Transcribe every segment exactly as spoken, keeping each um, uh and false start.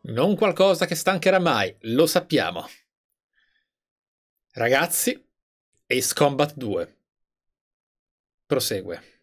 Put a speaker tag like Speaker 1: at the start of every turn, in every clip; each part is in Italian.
Speaker 1: Non qualcosa che stancherà mai, lo sappiamo. Ragazzi, Ace Combat due. Prosegue.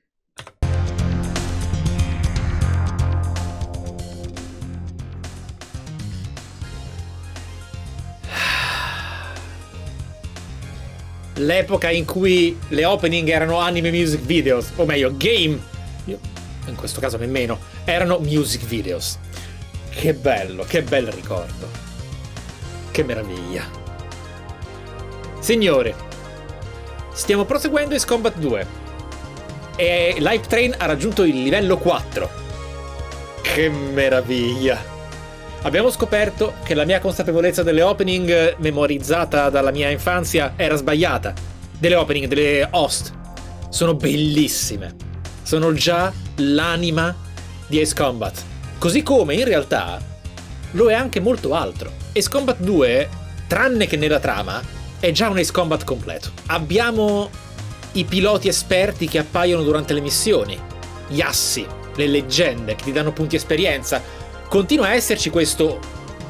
Speaker 1: L'epoca in cui le opening erano anime music videos, o meglio, game, in questo caso nemmeno, erano music videos. Che bello, che bel ricordo. Che meraviglia. Signori, stiamo proseguendo Ace Combat due e Life Train ha raggiunto il livello quattro. Che meraviglia. Abbiamo scoperto che la mia consapevolezza delle opening memorizzata dalla mia infanzia era sbagliata. Delle opening, delle host sono bellissime. Sono già l'anima di Ace Combat. Così come in realtà lo è anche molto altro. Ace Combat due, tranne che nella trama, è già un Ace Combat completo. Abbiamo i piloti esperti che appaiono durante le missioni, gli assi, le leggende che ti danno punti esperienza. Continua a esserci questo...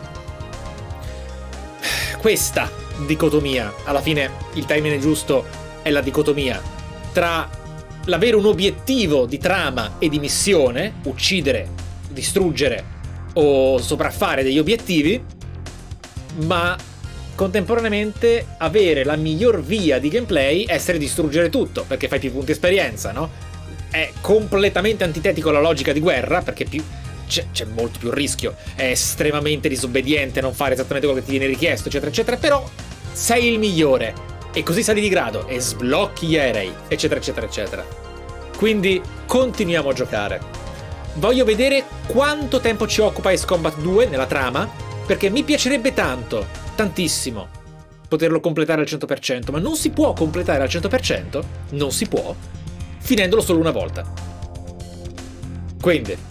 Speaker 1: questa dicotomia. Alla fine il termine giusto è la dicotomia tra l'avere un obiettivo di trama e di missione, uccidere, distruggere o sopraffare degli obiettivi, ma contemporaneamente avere la miglior via di gameplay essere distruggere tutto, perché fai più punti esperienza, no? È completamente antitetico alla logica di guerra, perché più c'è molto più rischio, è estremamente disobbediente non fare esattamente quello che ti viene richiesto, eccetera eccetera, però sei il migliore e così sali di grado e sblocchi gli aerei, eccetera eccetera eccetera. Quindi continuiamo a giocare. Voglio vedere quanto tempo ci occupa Ace Combat due nella trama, perché mi piacerebbe tanto, tantissimo, poterlo completare al cento per cento, ma non si può completare al cento per cento, non si può, finendolo solo una volta. Quindi,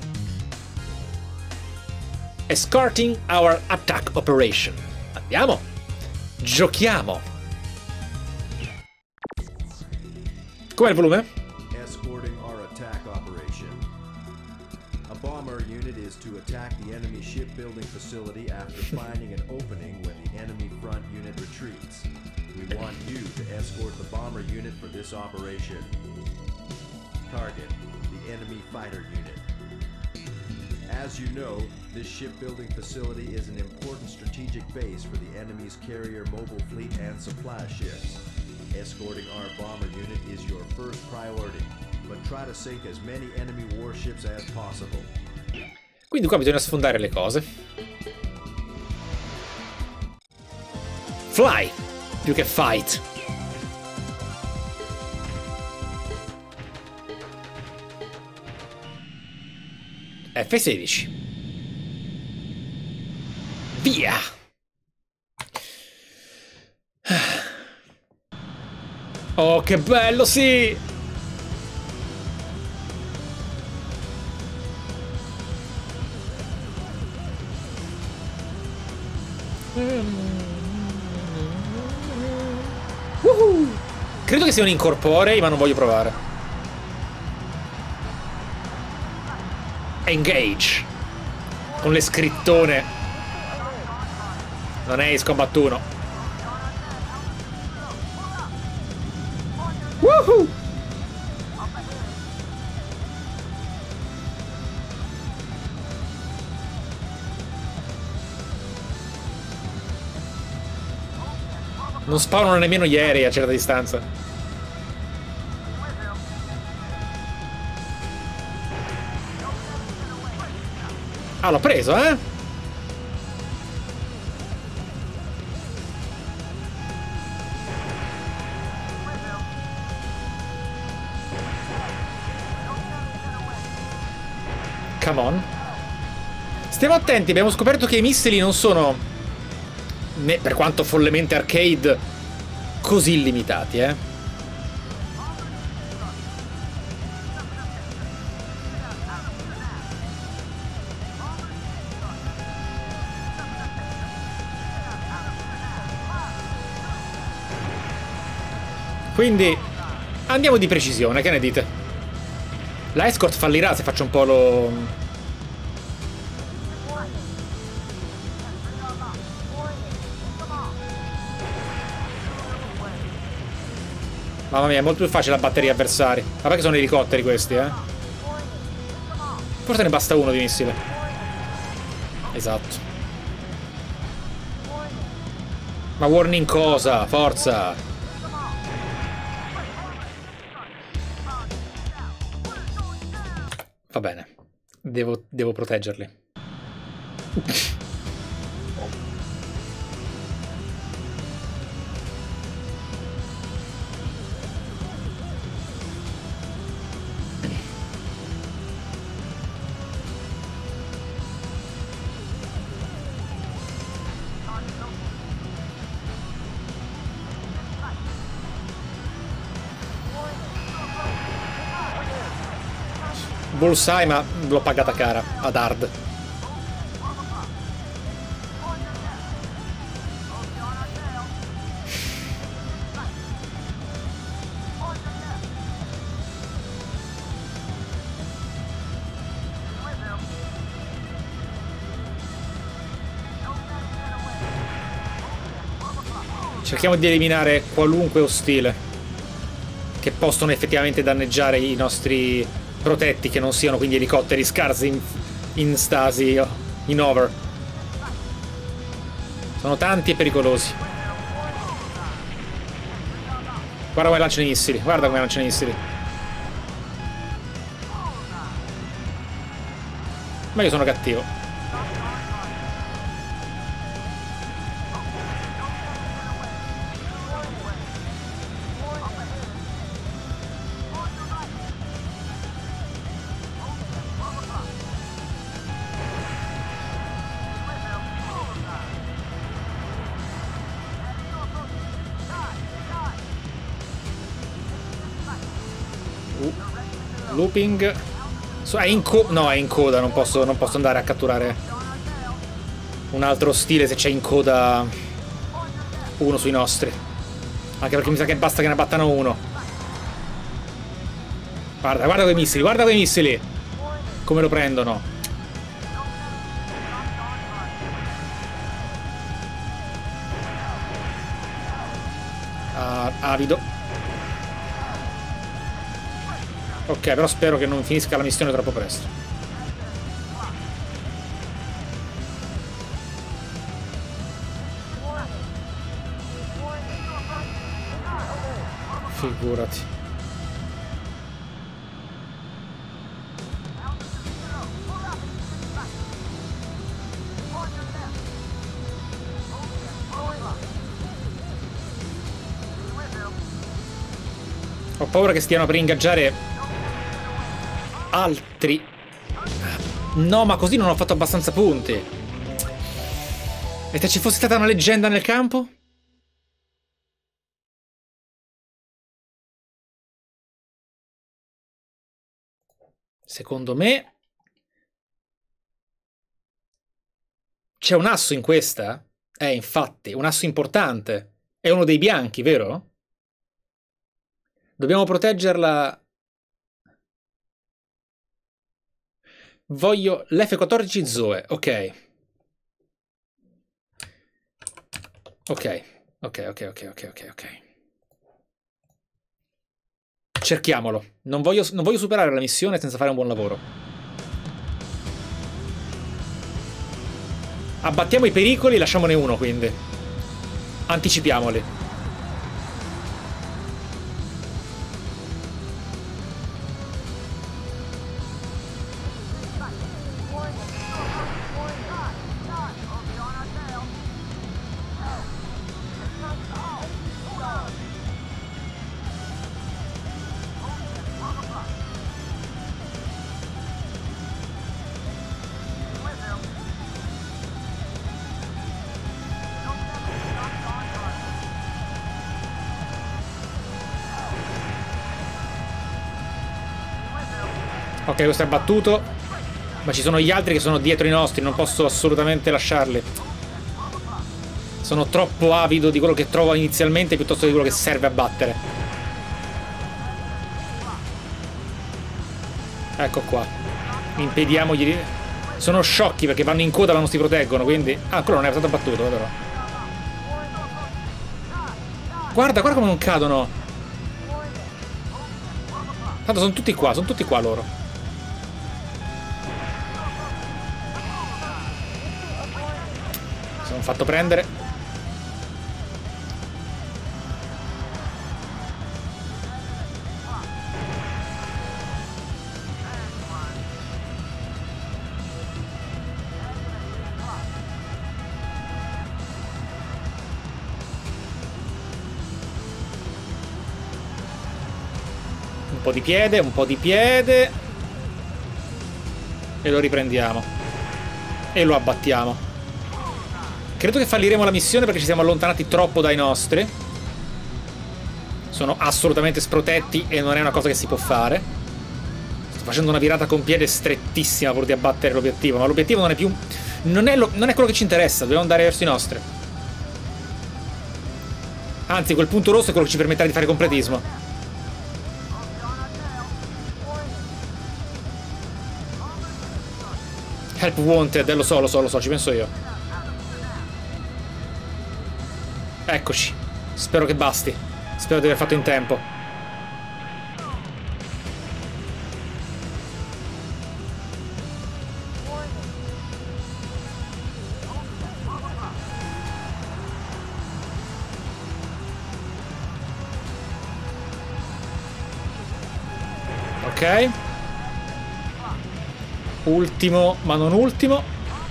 Speaker 1: escorting our attack operation. Andiamo, giochiamo. Com'è il volume?
Speaker 2: Attack the enemy shipbuilding facility after finding an opening when the enemy front unit retreats. We want you to escort the bomber unit for this operation. Target, the enemy fighter unit. As you know, this shipbuilding facility is an important strategic base for the enemy's carrier mobile fleet and supply ships. Escorting our bomber unit is your first priority, but try to sink as many enemy warships as possible.
Speaker 1: Quindi qua bisogna sfondare le cose. Fly, più che fight. F sedici. Via. Oh, che bello, sì! Woohoo! Credo che siano incorporei, ma non voglio provare. Engage. Con le scrittone. Non è Ace Combat uno. Woohoo! Non spawnano nemmeno gli aerei a certa distanza. Ah, l'ho preso, eh? Come on. Stiamo attenti, abbiamo scoperto che i missili non sono... per quanto follemente arcade, così limitati, eh. Quindi andiamo di precisione, che ne dite? La escort fallirà se faccio un po' lo... Mamma mia, è molto più facile abbattere gli avversari. Ma perché sono elicotteri questi, eh? Forse ne basta uno di missile. Esatto. Ma warning cosa? Forza! Va bene. Devo, devo proteggerli. Bullseye, ma l'ho pagata cara ad hard. Cerchiamo di eliminare qualunque ostile che possono effettivamente danneggiare i nostri protetti, che non siano quindi elicotteri scarsi in, in stasi, in over. Sono tanti e pericolosi. Guarda come lanciano i missili, guarda come lanciano i missili. Ma io sono cattivo. Looping. So, è in coda. No, è in coda. Non posso, non posso andare a catturare un altro stile se c'è in coda uno sui nostri. Anche perché mi sa che basta che ne battano uno. Guarda, guarda quei missili, guarda quei missili. Come lo prendono. Ah, avido. Ok, però spero che non finisca la missione troppo presto. Figurati. Ho paura che stiano per ingaggiare altri. No, ma così non ho fatto abbastanza punti. E se ci fosse stata una leggenda nel campo? Secondo me c'è un asso in questa? Eh, infatti, un asso importante. È uno dei bianchi, vero? Dobbiamo proteggerla. Voglio l'F quattordici Zoe, ok. Ok, ok, ok, ok, ok, ok, ok. Cerchiamolo. Non voglio, non voglio superare la missione senza fare un buon lavoro. Abbattiamo i pericoli e lasciamone uno, quindi. Anticipiamoli. Ok, questo è battuto. Ma ci sono gli altri che sono dietro i nostri. Non posso assolutamente lasciarli. Sono troppo avido di quello che trovo inizialmente piuttosto di quello che serve a battere. Ecco qua. Impediamogli di... Sono sciocchi perché vanno in coda ma non si proteggono, quindi... Ah, quello non è stato battuto, però. Guarda, guarda come non cadono. Tanto sono tutti qua, sono tutti qua loro. Mi sono fatto prendere. Un po' di piede, un po' di piede. E lo riprendiamo. E lo abbattiamo. Credo che falliremo la missione perché ci siamo allontanati troppo dai nostri. Sono assolutamente sprotetti e non è una cosa che si può fare. Sto facendo una virata con piede strettissima pur di abbattere l'obiettivo. Ma l'obiettivo non è più... Non è, lo... non è quello che ci interessa. Dobbiamo andare verso i nostri. Anzi, quel punto rosso è quello che ci permetterà di fare completismo. Help wanted, lo so, lo so, lo so, ci penso io. Eccoci. Spero che basti. Spero di aver fatto in tempo. Ok. Ultimo, ma non ultimo.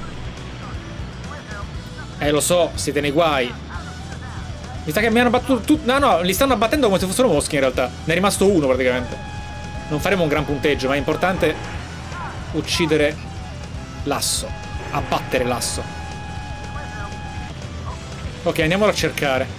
Speaker 1: Eh, lo so, siete nei guai. Mi sa che mi hanno battuto tutti. No, no, li stanno abbattendo come se fossero mosche in realtà. Ne è rimasto uno praticamente. Non faremo un gran punteggio, ma è importante uccidere l'asso. Abbattere l'asso. Ok, andiamolo a cercare.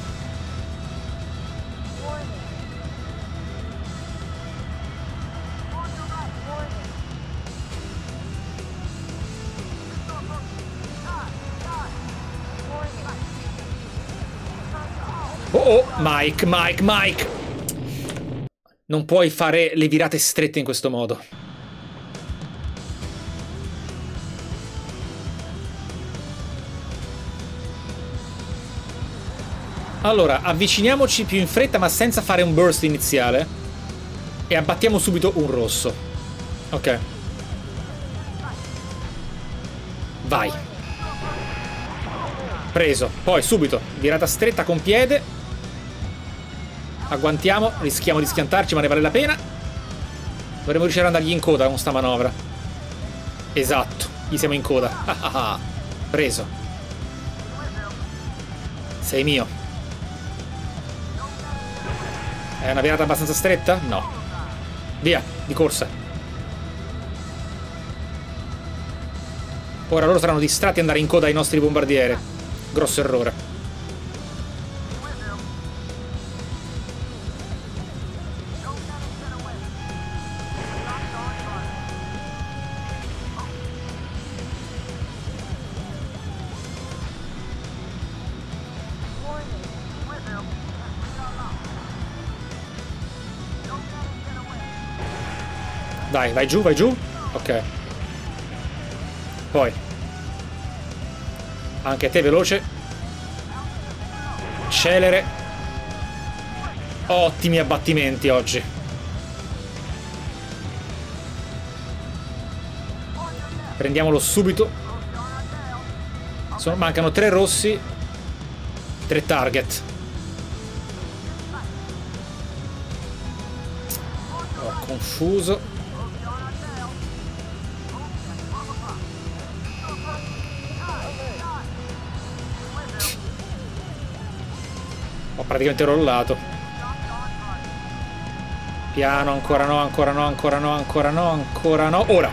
Speaker 1: Oh, oh, Mike, Mike, Mike. Non puoi fare le virate strette in questo modo. Allora, avviciniamoci più in fretta ma senza fare un burst iniziale. E abbattiamo subito un rosso. Ok. Vai. Preso. Poi subito virata stretta con piede. Agguantiamo. Rischiamo di schiantarci ma ne vale la pena. Dovremmo riuscire ad andargli in coda con sta manovra. Esatto. Gli siamo in coda. Preso. Sei mio. È una virata abbastanza stretta? No. Via, di corsa. Ora loro saranno distratti ad andare in coda ai nostri bombardieri. Grosso errore. Dai, vai giù, vai giù. Ok. Poi anche te veloce. Celere. Ottimi abbattimenti oggi. Prendiamolo subito. Sono, mancano tre rossi. Tre target. Ho confuso. Ho praticamente rollato. Piano, ancora no, ancora no, ancora no, ancora no, ancora no. Ora.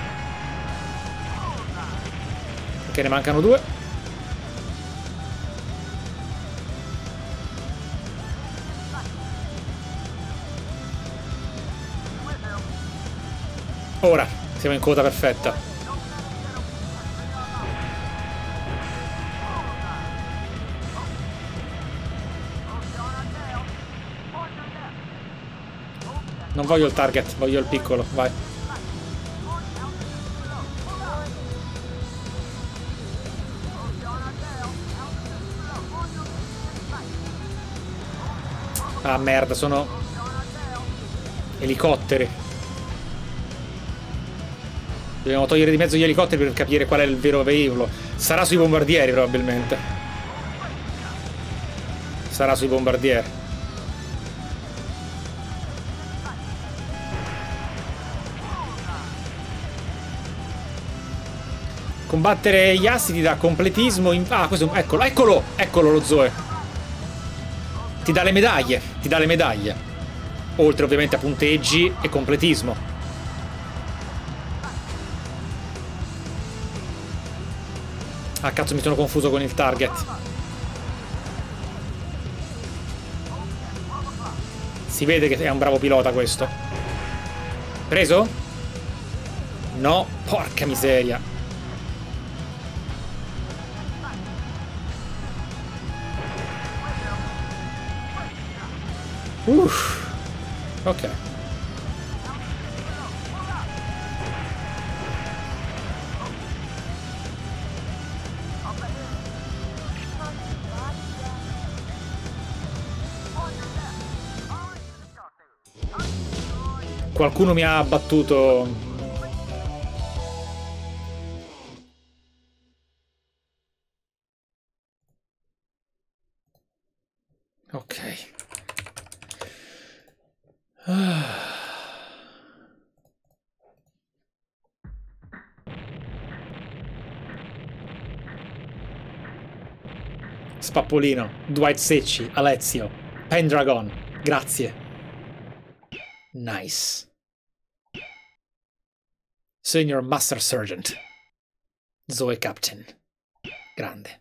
Speaker 1: Perché ne mancano due. Ora. Siamo in coda perfetta. Non voglio il target, voglio il piccolo, vai. Ah merda, sono Elicotteri. Dobbiamo togliere di mezzo gli elicotteri per capire qual è il vero veicolo. Sarà sui bombardieri probabilmente. Sarà sui bombardieri. Combattere gli assi ti dà completismo in... Ah, questo... Eccolo, eccolo! Eccolo lo Zoe. Ti dà le medaglie. Ti dà le medaglie. Oltre ovviamente a punteggi e completismo. Ah, cazzo, mi sono confuso con il target. Si vede che è un bravo pilota questo. Preso? No, porca miseria. Uff. Ok. Qualcuno mi ha abbattuto. Ok. Ah. Spappolino, Dwight Secchi, Alezio, Pendragon, grazie. Nice. Senior Master Sergeant. Zoe Captain. Grande.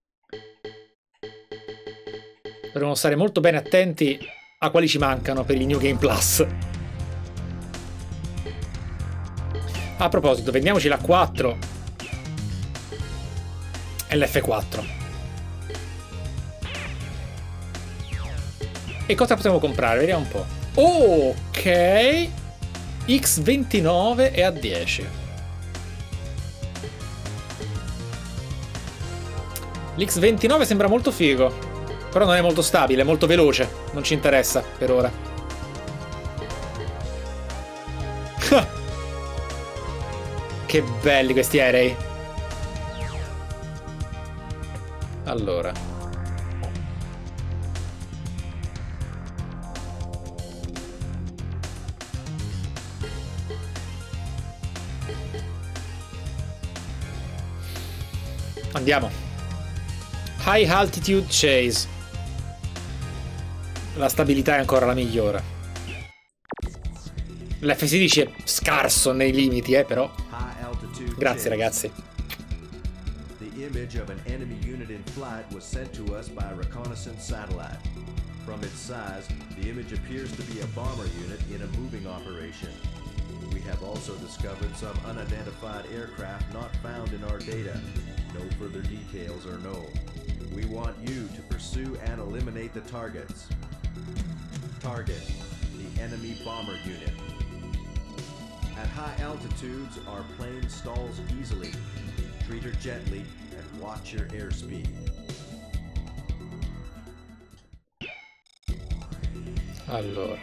Speaker 1: Dovremmo stare molto bene attenti a quali ci mancano per il New Game Plus. A proposito, vendiamoci la quattro e l'F quattro. E cosa possiamo comprare? Vediamo un po'. Ok. X ventinove è a dieci. L'X ventinove sembra molto figo, però non è molto stabile, è molto veloce. Non ci interessa per ora. Che belli questi aerei. Allora, andiamo. High Altitude Chase. La stabilità è ancora la migliore. L'F sedici è scarso nei limiti, eh, però. Grazie, ragazzi.
Speaker 2: The image of an enemy unit in flight was sent to us by a reconnaissance satellite. From its size, the image appears to be a bomber unit in a moving operation. We have also discovered some unidentified aircraft not found in our data. No further details are known. We want you to pursue and eliminate the targets. Target, the enemy bomber unit. At high altitudes, our plane stalls easily. Treat her gently and watch your airspeed.
Speaker 1: Allora.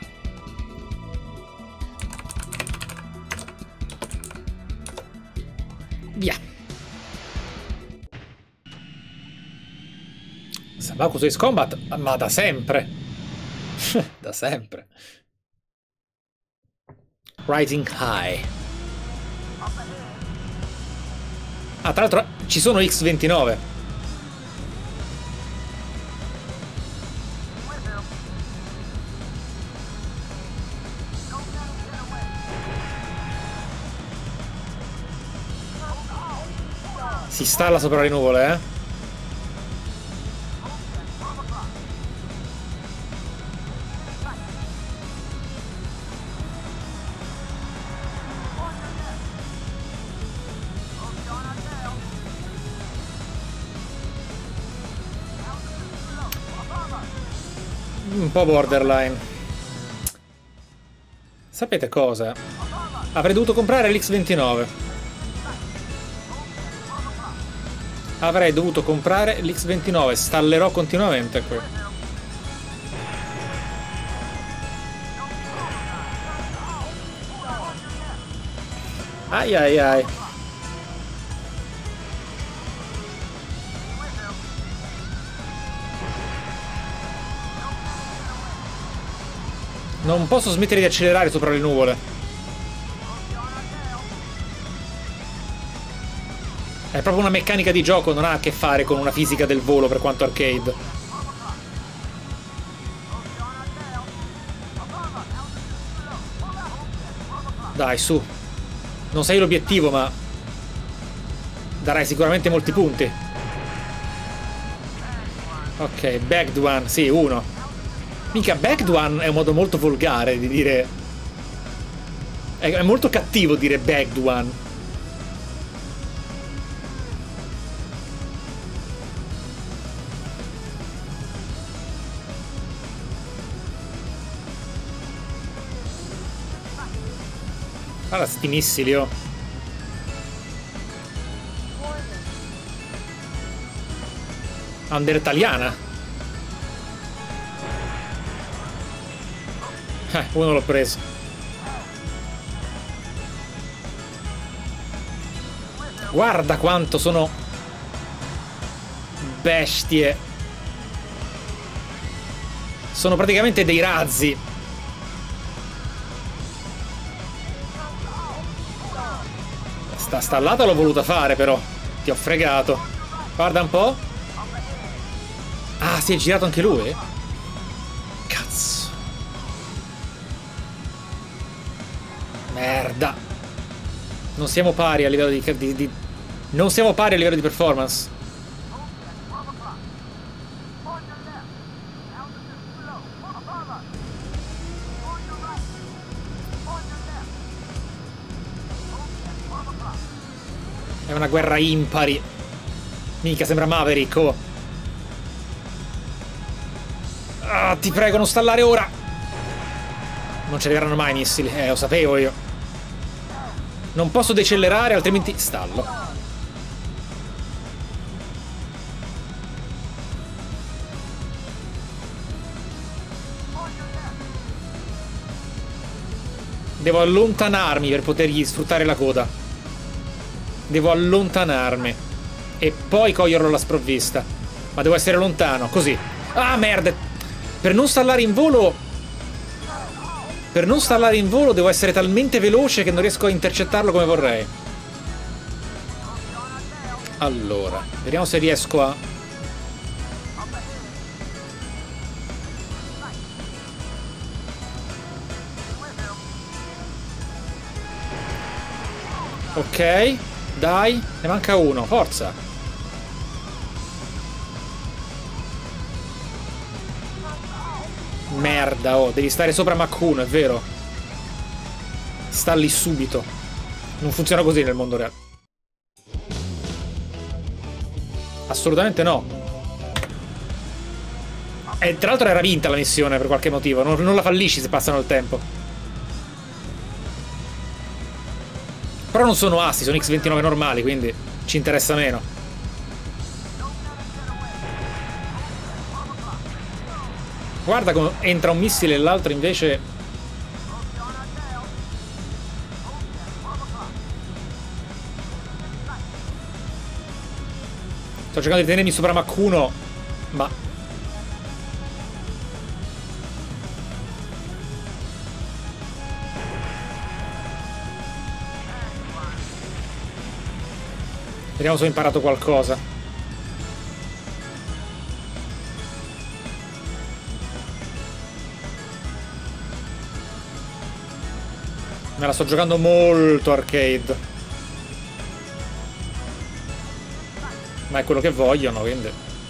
Speaker 1: Via. Sabaku Space Combat, ma da sempre. Da sempre. Rising High. Ah, tra l'altro ci sono X ventinove. Si stalla sopra le nuvole, eh? Un po' borderline. Sapete cosa? Avrei dovuto comprare l'X ventinove. Avrei dovuto comprare l'X ventinove. Stallerò continuamente qui. Ai ai ai. Non posso smettere di accelerare sopra le nuvole. È proprio una meccanica di gioco, non ha a che fare con una fisica del volo per quanto arcade. Dai, su. Non sei l'obiettivo, ma darai sicuramente molti punti. Ok, backed one, sì, uno. Mica, backed one è un modo molto volgare di dire... È, è molto cattivo dire backed one. Guarda sti missili, oh. Undertaliana. Eh, uno l'ho preso. Guarda quanto sono bestie. Sono praticamente dei razzi. Sta stallata l'ho voluta fare, però. Ti ho fregato. Guarda un po'. Ah, si è girato anche lui? Cazzo. Merda. Non siamo pari a livello di, di, di... Non siamo pari a livello di performance. È una guerra impari. Mica sembra Maverick, oh. Ah, ti prego, non stallare ora. Non ci arriveranno mai i missili. Eh, lo sapevo io. Non posso decelerare, altrimenti stallo. Devo allontanarmi per potergli sfruttare la coda. Devo allontanarmi e poi coglierlo alla sprovvista. Ma devo essere lontano, così. Ah, merda. Per non stallare in volo... Per non stallare in volo devo essere talmente veloce che non riesco a intercettarlo come vorrei. Allora, vediamo se riesco a... Ok, dai, ne manca uno, forza. Merda, oh, devi stare sopra Mach uno, è vero. Stalli subito. Non funziona così nel mondo reale. Assolutamente no. E tra l'altro era vinta la missione per qualche motivo. Non, non la fallisci se passano il tempo. Però non sono assi, sono X ventinove normali, quindi ci interessa meno. Guarda come entra un missile e l'altro invece... Sto cercando di tenermi sopra Mach uno, ma... Vediamo se ho imparato qualcosa. Me la sto giocando molto arcade. Ma è quello che vogliono, quindi.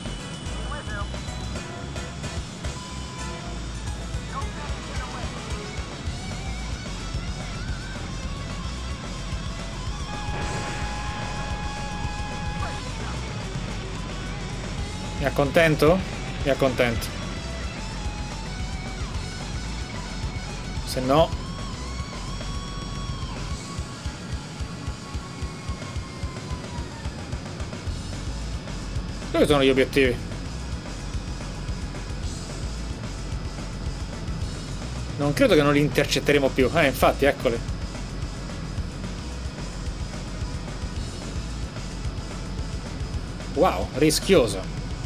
Speaker 1: Mi accontento? Mi accontento. Se no... Dove sono gli obiettivi? Non credo che non li intercetteremo più. Eh, infatti, eccoli. Wow, rischioso.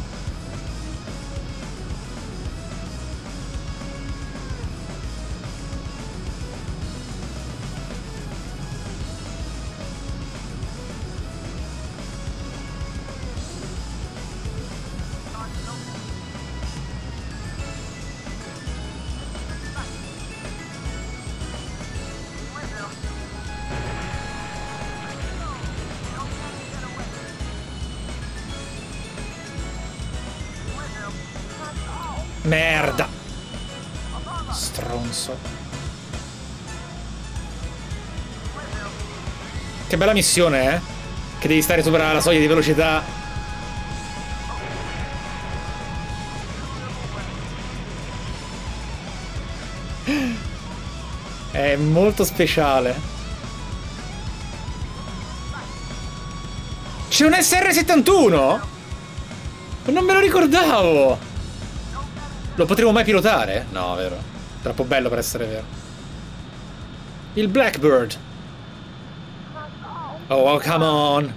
Speaker 1: Merda! Stronzo. Che bella missione, eh? Che devi stare sopra la soglia di velocità. È molto speciale. C'è un S R settantuno? Non me lo ricordavo! Lo potremo mai pilotare? No, vero. Troppo bello per essere vero. Il Blackbird. Oh, oh, come on.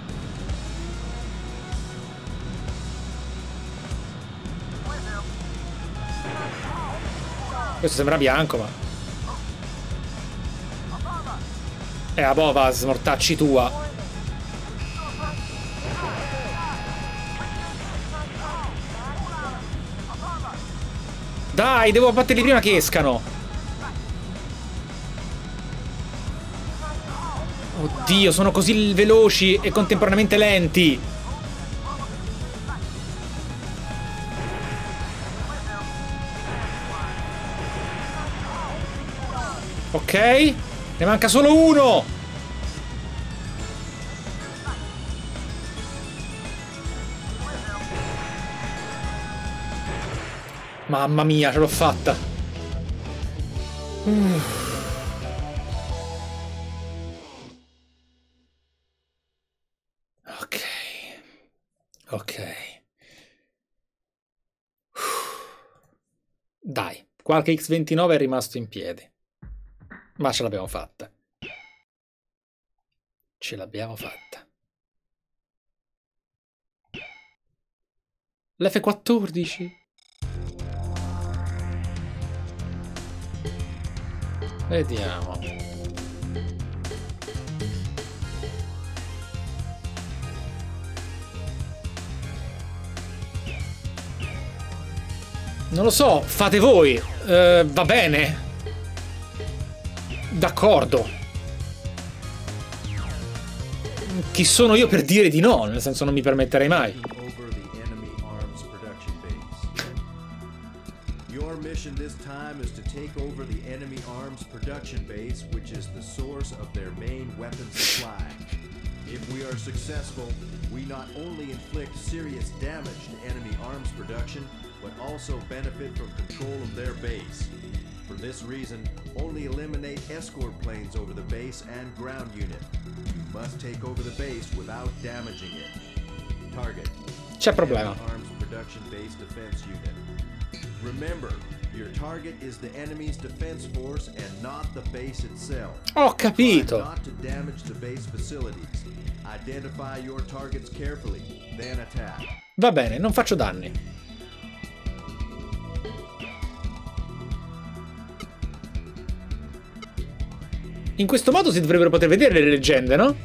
Speaker 1: Questo sembra bianco, ma... È a Bovas, mortacci tua. Dai, devo abbatterli prima che escano. Oddio, sono così veloci e contemporaneamente lenti. Ok, ne manca solo uno. Mamma mia, ce l'ho fatta. Uff. Ok. Ok. Uff. Dai, qualche X ventinove è rimasto in piedi. Ma ce l'abbiamo fatta. Ce l'abbiamo fatta. L'F quattordici. Vediamo. Non lo so, fate voi. Uh, va bene. D'accordo. Chi sono io per dire di no? Nel senso, non mi permetterei mai.
Speaker 2: Your mission this time is to take over the enemy arms production base, which is the source of their main weapon supply. If we are successful, we not only inflict serious damage to enemy arms production, but also benefit from control of their base. For this reason, only eliminate escort planes over the base and ground unit. You must take over the base without damaging it. Target.
Speaker 1: C'è problema.
Speaker 2: Arms production base defense unit. Remember, your target is the enemy's defense force and not the base itself.
Speaker 1: Ho capito.
Speaker 2: Try not to damage the base facilities. Identify your targets carefully, then attack.
Speaker 1: Va bene, non faccio danni. In questo modo si dovrebbero poter vedere le leggende, no?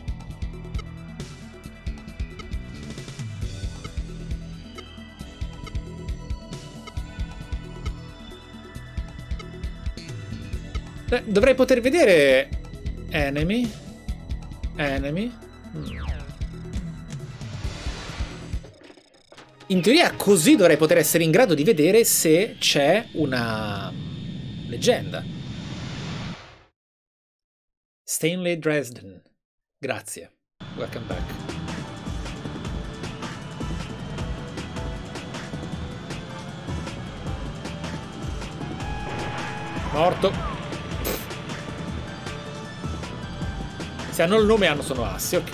Speaker 1: Beh, dovrei poter vedere enemy enemy mm. In teoria così dovrei poter essere in grado di vedere se c'è una leggenda. Stanley Dresden, grazie, welcome back. Morto. Se hanno il nome hanno sono assi, ok.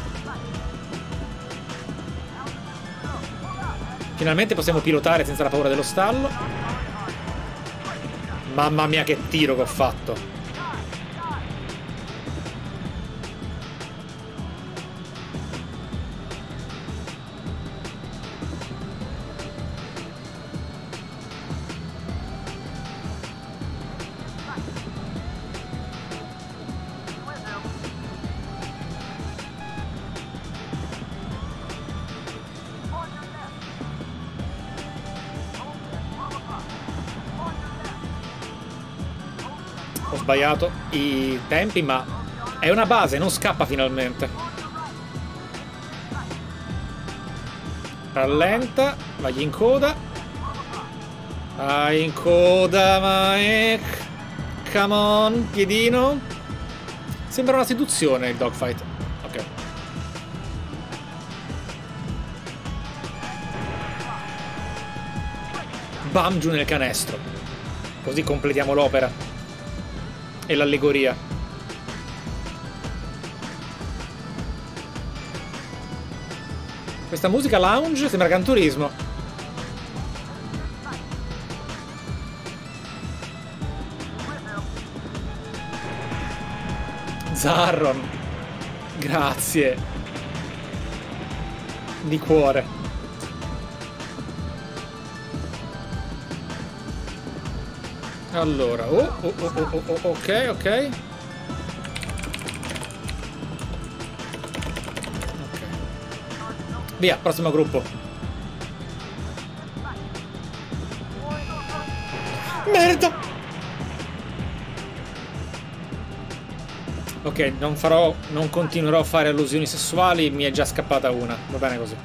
Speaker 1: Finalmente possiamo pilotare senza la paura dello stallo. Mamma mia che tiro che ho fatto. sbagliato i tempi, ma è una base, non scappa finalmente. Rallenta, vai in coda. Vai in coda, Mike. Come on, piedino. Sembra una seduzione il dogfight. Ok. Bam, giù nel canestro. Così completiamo l'opera e l'allegoria. Questa musica lounge sembra Gran Turismo. Zarron, grazie di cuore. Allora, oh, oh, oh, oh, oh, ok, ok. Via, prossimo gruppo. Merda! Ok, non farò, non continuerò a fare allusioni sessuali, mi è già scappata una. Va bene così.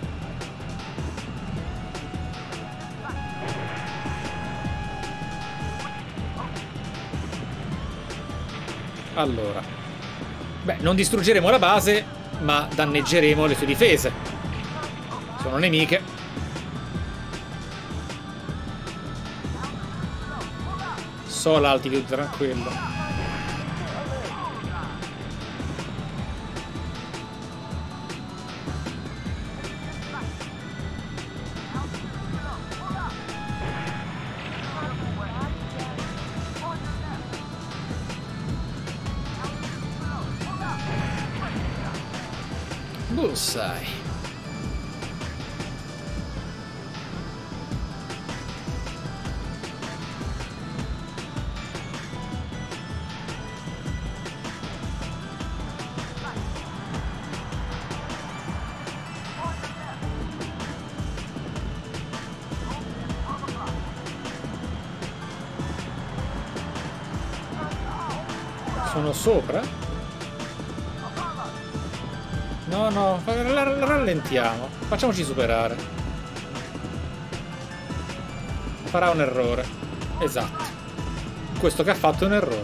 Speaker 1: Allora. Beh, non distruggeremo la base, ma danneggeremo le sue difese. Sono nemiche. So l'altitude, tranquillo. Bullseye. Sono sopra? No, no, rallentiamo. Facciamoci superare. Farà un errore. Esatto. Questo che ha fatto è un errore.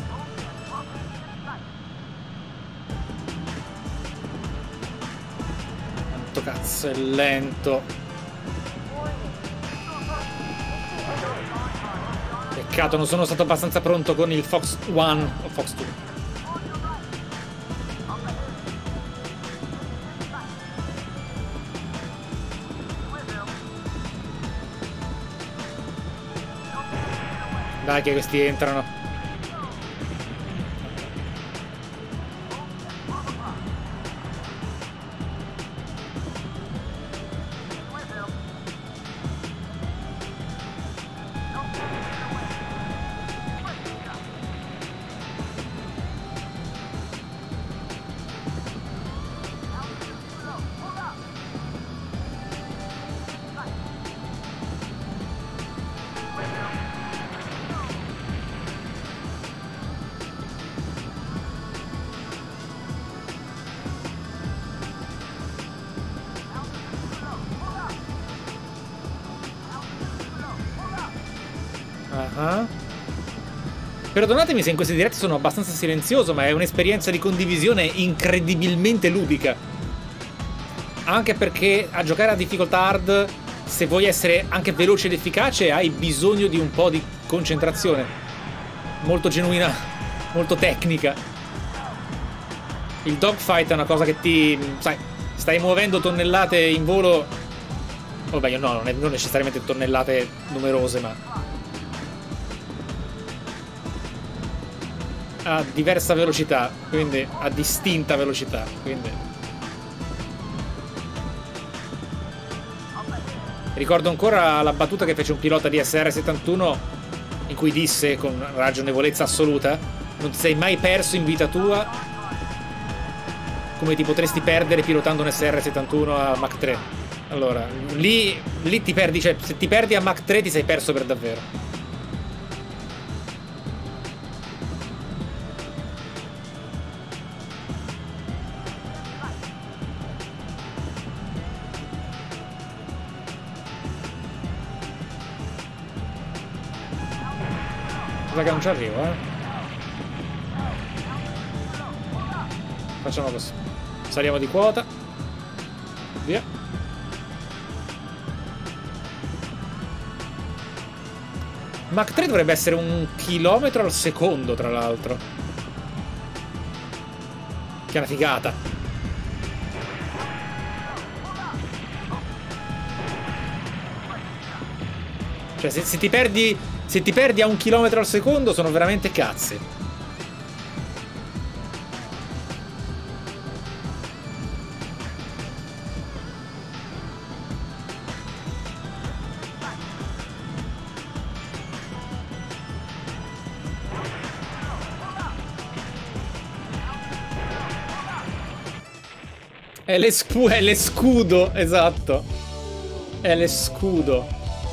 Speaker 1: Quanto cazzo è lento. Peccato, non sono stato abbastanza pronto con il Fox uno o Fox due. Dai che questi entrano. Uh-huh. Perdonatemi se in questi diretti sono abbastanza silenzioso, ma è un'esperienza di condivisione incredibilmente ludica. Anche perché a giocare a difficoltà hard, se vuoi essere anche veloce ed efficace, hai bisogno di un po' di concentrazione. Molto genuina, molto tecnica. Il dogfight è una cosa che ti... sai, stai muovendo tonnellate in volo... Vabbè, no, non, è, non necessariamente tonnellate numerose, ma... a diversa velocità, quindi a distinta velocità, quindi ricordo ancora la battuta che fece un pilota di S R settantuno in cui disse con ragionevolezza assoluta: non ti sei mai perso in vita tua come ti potresti perdere pilotando un S R settantuno a Mach tre. Allora, lì, lì ti perdi, cioè se ti perdi a Mach tre ti sei perso per davvero. sa che non ci arrivo, eh. Facciamo così. Saliamo di quota. Via. Mach tre dovrebbe essere un chilometro al secondo, tra l'altro. Che è una figata. Cioè, se, se ti perdi. Se ti perdi a un chilometro al secondo, sono veramente cazzi. È l'escudo, è l'escudo, esatto. È l'escudo.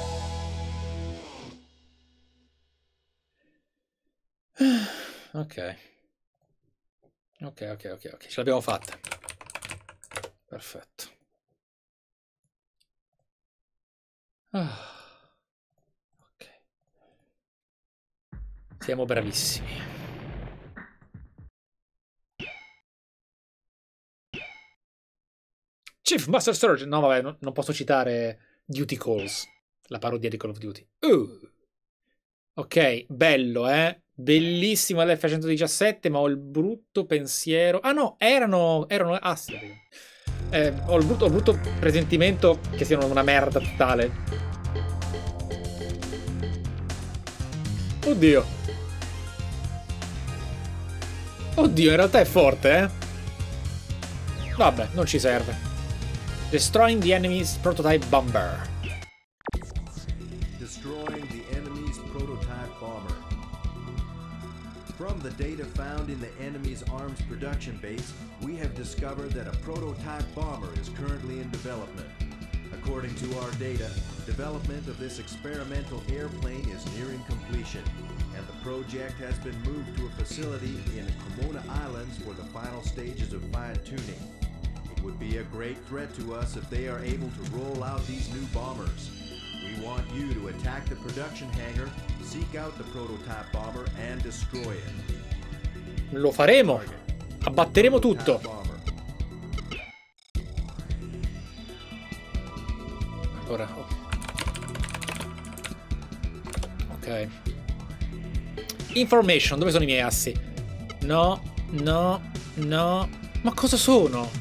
Speaker 1: Ok. Ok, ok, ok, ok. Ce l'abbiamo fatta. Perfetto. Ah. Ok. Siamo bravissimi. Chief Master Surgeon. No, vabbè, no, non posso citare Duty Calls, la parodia di Call of Duty. Uh. Ok, bello, eh? Bellissimo l'F centodiciassette, ma ho il brutto pensiero... Ah no, erano... erano astri. Eh, ho, il brutto, ho il brutto presentimento che siano una merda totale. Oddio. Oddio, in realtà è forte, eh? Vabbè, non ci serve. Destroying the enemy's prototype bomber.
Speaker 2: Destroying the enemy's prototype bomber. From the data found in the enemy's arms production base, we have discovered that a prototype bomber is currently in development. According to our data, development of this experimental airplane is nearing completion, and the project has been moved to a facility in Cremona Islands for the final stages of fine-tuning. It would be a great threat to us if they are able to roll out these new bombers. We want you to attack the production hangar, seek out the prototype bomber and destroy it.
Speaker 1: Lo faremo. Abbatteremo tutto. Ora. Ok. Information, dove sono i miei assi? No, no, no. Ma cosa sono?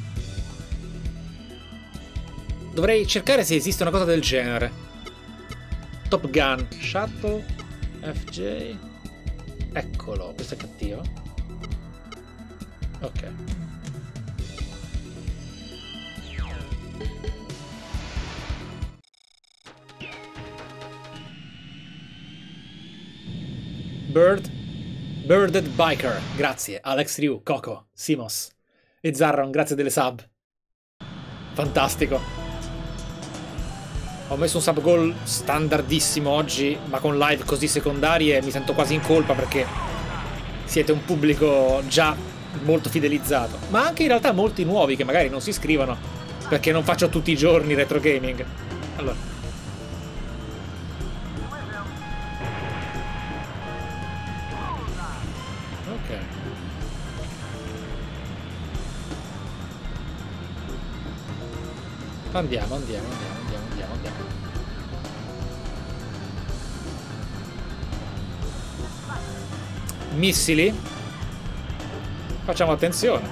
Speaker 1: Dovrei cercare se esiste una cosa del genere. Top Gun, Shuttle, F J. Eccolo, questo è cattivo. Ok. Bird. Birded Biker, grazie. Alex Ryu, Coco, Simos e Zarron, grazie delle sub. Fantastico. Ho messo un sub goal standardissimo oggi, ma con live così secondarie mi sento quasi in colpa perché siete un pubblico già molto fidelizzato. Ma anche in realtà molti nuovi che magari non si iscrivono perché non faccio tutti i giorni retro gaming. Allora. Ok. Andiamo, andiamo, andiamo, andiamo, andiamo, andiamo. Missili. Facciamo attenzione.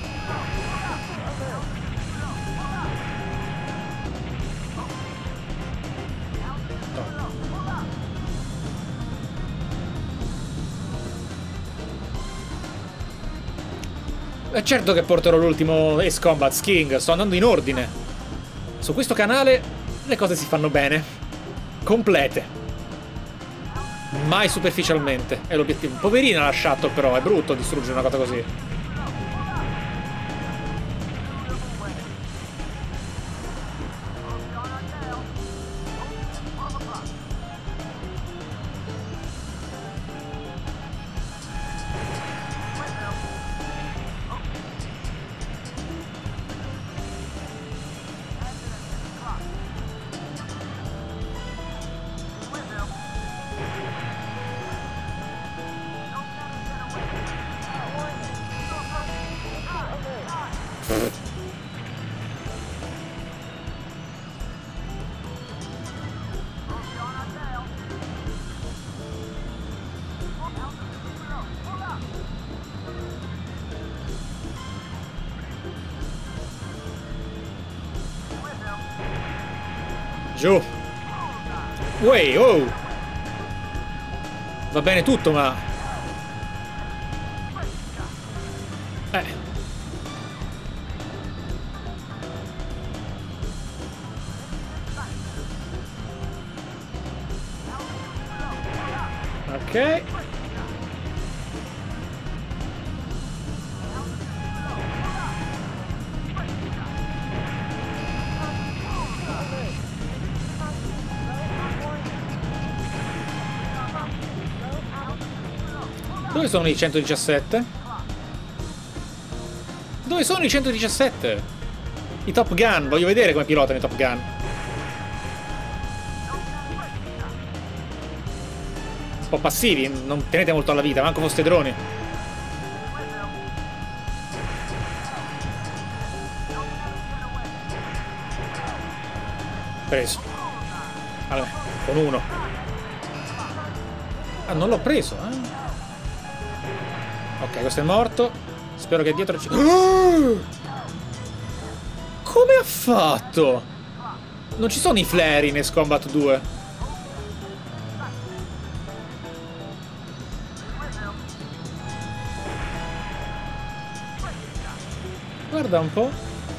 Speaker 1: È certo che porterò l'ultimo Ace Combat King, sto andando in ordine. Su questo canale le cose si fanno bene. Complete. Mai superficialmente. È l'obiettivo. Poverina la Shuttle però, è brutto distruggere una cosa così. Giù. Uè, oh. Va bene tutto, ma... Eh. Ok. Dove sono i centodiciassette? Dove sono i centodiciassette? I Top Gun, voglio vedere come pilotano i Top Gun. Un po' passivi, non tenete molto alla vita, manco foste droni. Preso. Allora, con uno. Ah, non l'ho preso, eh? Ok, questo è morto. Spero che dietro ci... Oh! Come ha fatto? Non ci sono i flare in Ace Combat due. Guarda un po'.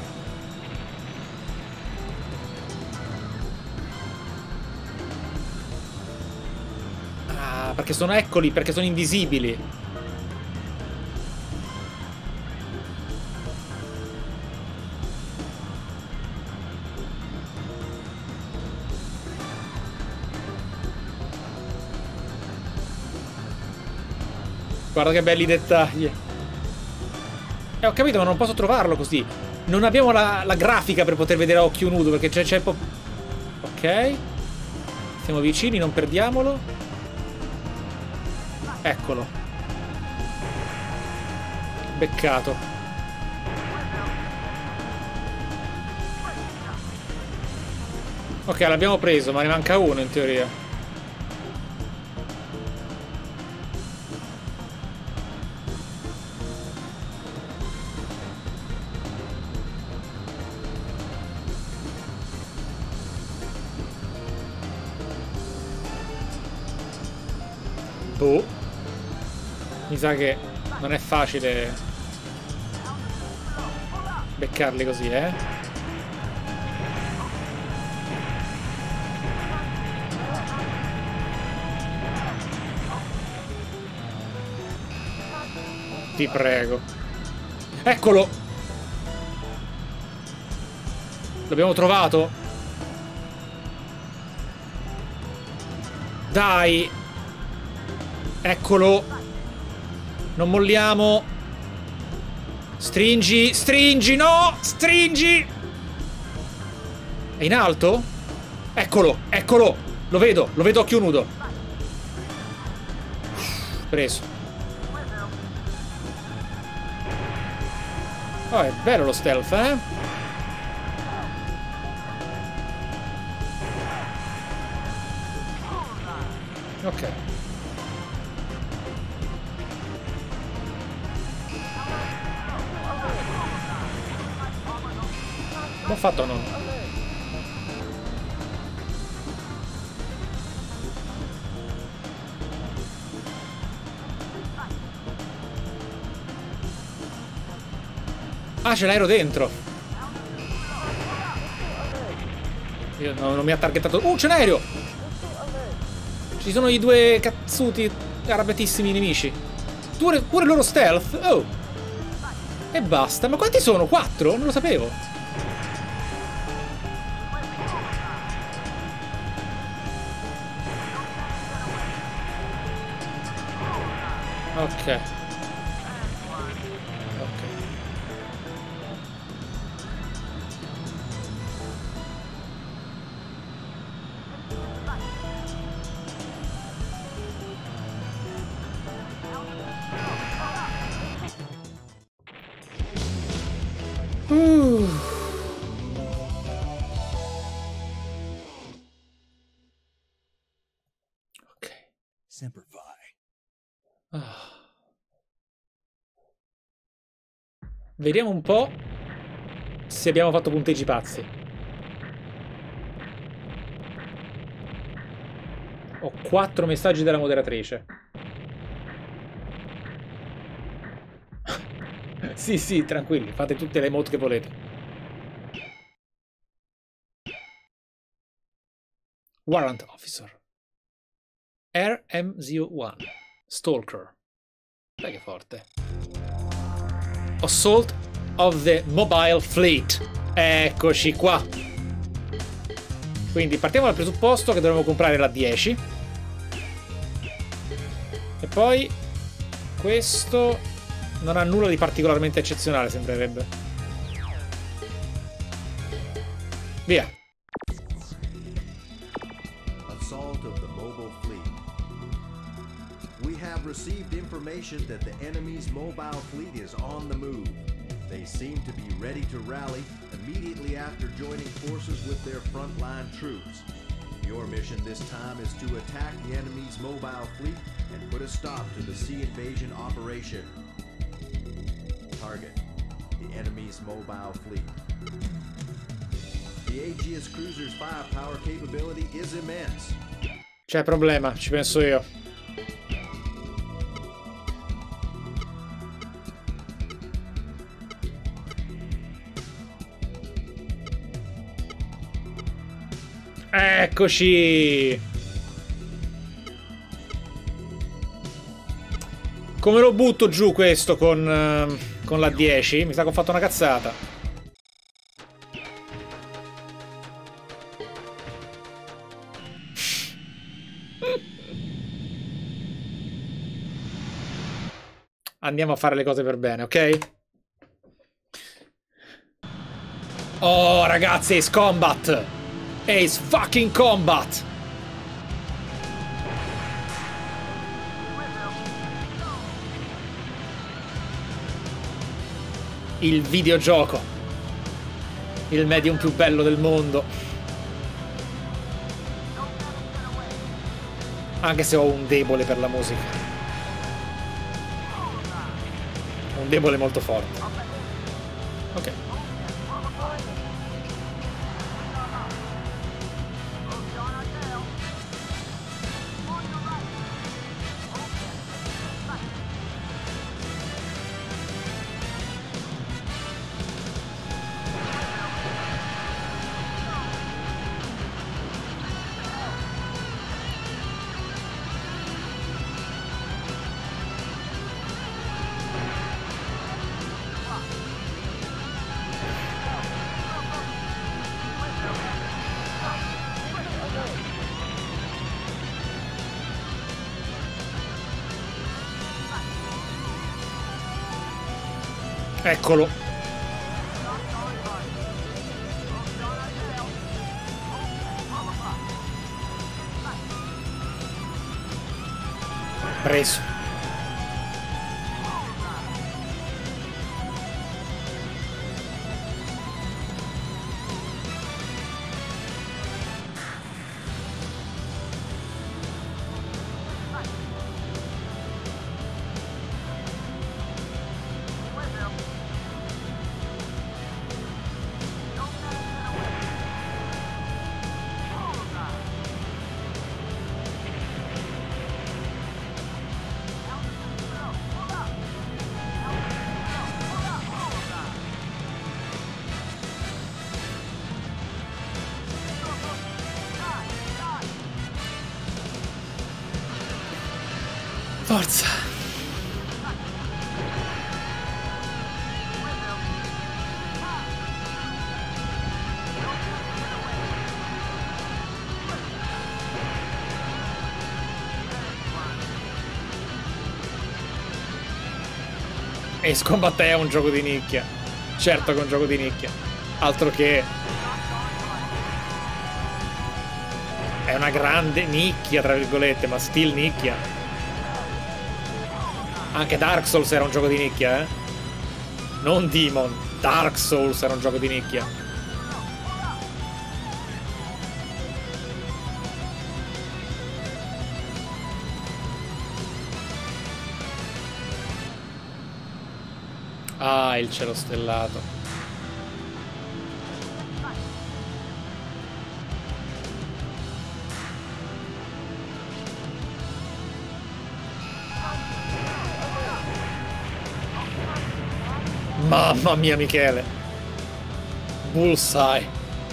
Speaker 1: Ah, perché sono eccoli, perché sono invisibili. Guarda che belli dettagli. Eh, ho capito, ma non posso trovarlo così. Non abbiamo la, la grafica per poter vedere a occhio nudo, perché c'è c'è po'... Ok. Siamo vicini, non perdiamolo. Eccolo. Beccato. Ok, l'abbiamo preso, ma ne manca uno in teoria. Boh. Mi sa che non è facile beccarli così, eh. Ti prego. Eccolo! L'abbiamo trovato. Dai! Eccolo. Non molliamo. Stringi, stringi, no! Stringi! È in alto? Eccolo, eccolo. Lo vedo, lo vedo a occhio nudo. Preso. Oh, è bello lo stealth, eh? Ok. L'ho fatto o no? Ah, ce l'aero dentro. Io no, non mi ha targetato. Uh, c'è l'aereo! Ci sono i due cazzuti arrabbiatissimi nemici. Pure, pure loro stealth. Oh. E basta. Ma quanti sono? Quattro? Non lo sapevo. Ok. Uh. Ok.
Speaker 3: Semperfi.
Speaker 1: Ah. Vediamo un po' se abbiamo fatto punteggi pazzi. Ho quattro messaggi della moderatrice. Sì, sì, tranquilli, fate tutte le emote che volete. Warrant Officer. R M zero uno. Stalker. Dai che forte. Assault of the Mobile Fleet. Eccoci qua. Quindi partiamo dal presupposto che dovremmo comprare la dieci. E poi questo non ha nulla di particolarmente eccezionale, sembrerebbe. Via.
Speaker 2: Assault of the mobile fleet. We have received information that the enemy's mobile fleet is on the move. They seem to be ready to rally immediately after joining forces with their frontline troops. Your mission this time is to attack the enemy's mobile fleet and put a stop to the sea invasion operation. Target: the enemy's mobile fleet. The Aegis cruiser's firepower capability is immense.
Speaker 1: C'è problema, ci penso io. Eccoci. Come lo butto giù questo con, uh, con la dieci? Mi sa che ho fatto una cazzata. Andiamo a fare le cose per bene, ok? Oh, ragazzi, Ace Combat! Ace fucking Combat! Il videogioco. Il medium più bello del mondo. Anche se ho un debole per la musica. Un debole molto forte. Ok. Eccolo. Preso. Forza. Ace Combat è un gioco di nicchia. Certo che è un gioco di nicchia. Altro che... è una grande nicchia, tra virgolette, ma still nicchia. Anche Dark Souls era un gioco di nicchia, eh? Non Demon. Dark Souls era un gioco di nicchia. Ah, il cielo stellato. Mamma mia, Michele. Bullseye.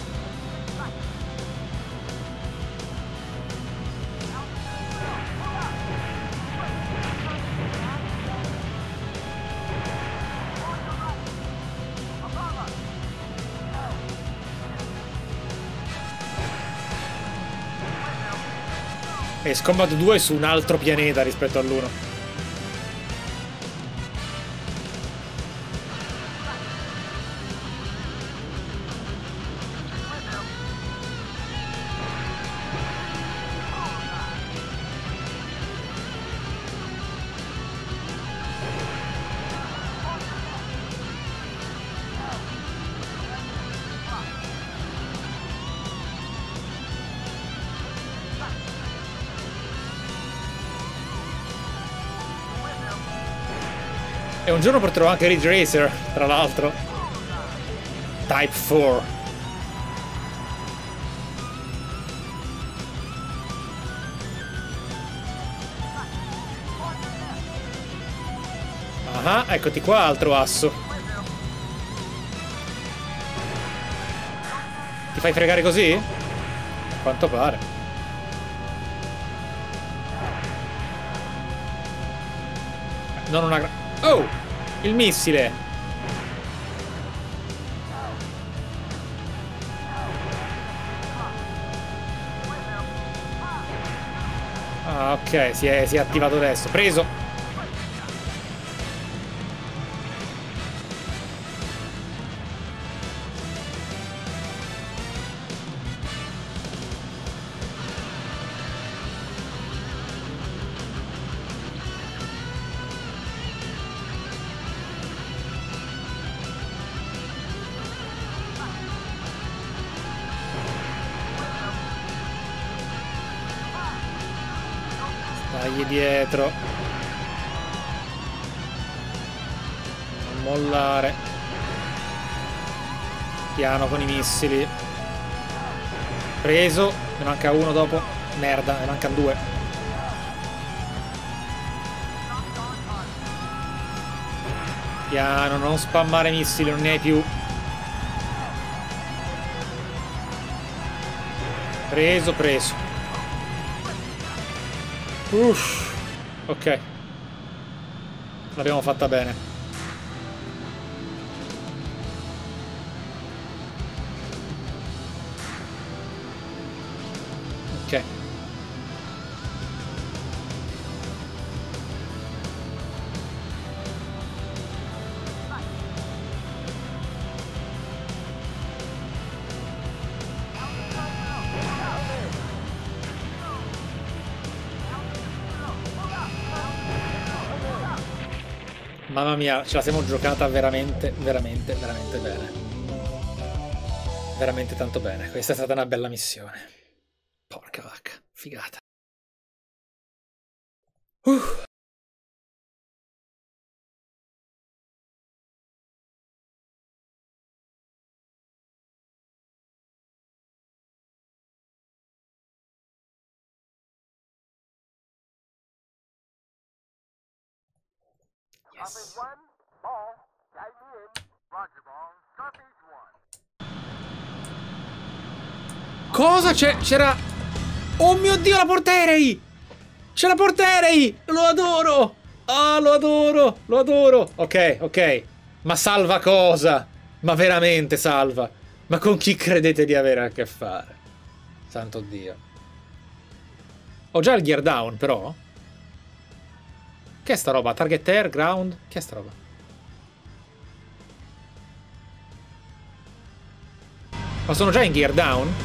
Speaker 1: E Combat due è su un altro pianeta rispetto all'uno. E un giorno porterò anche Ridge Racer, tra l'altro. Type quattro. Ah, eccoti qua, altro asso. Ti fai fregare così? A quanto pare. Non una gra... Oh! Il missile! Ah, ok, si è, si è attivato adesso. Preso! Dai dietro. Non mollare. Piano con i missili. Preso. Ne manca uno dopo. Merda, ne mancano due. Piano, non spammare missili, non ne hai più. Preso, preso. Uff, ok. L'abbiamo fatta bene. Ok. Mamma mia, ce la siamo giocata veramente, veramente, veramente bene. Veramente tanto bene. Questa è stata una bella missione. Porca vacca, figata. Uh. Yes. Cosa c'è? C'era... Oh mio Dio, la porterei! C'è la porterei! Lo adoro! Ah, lo adoro! Lo adoro! Ok, ok. Ma salva cosa? Ma veramente salva? Ma con chi credete di avere a che fare? Santo Dio. Ho già il gear down, però. Che è sta roba? Target air, ground? Che è sta roba? Ma sono già in gear down?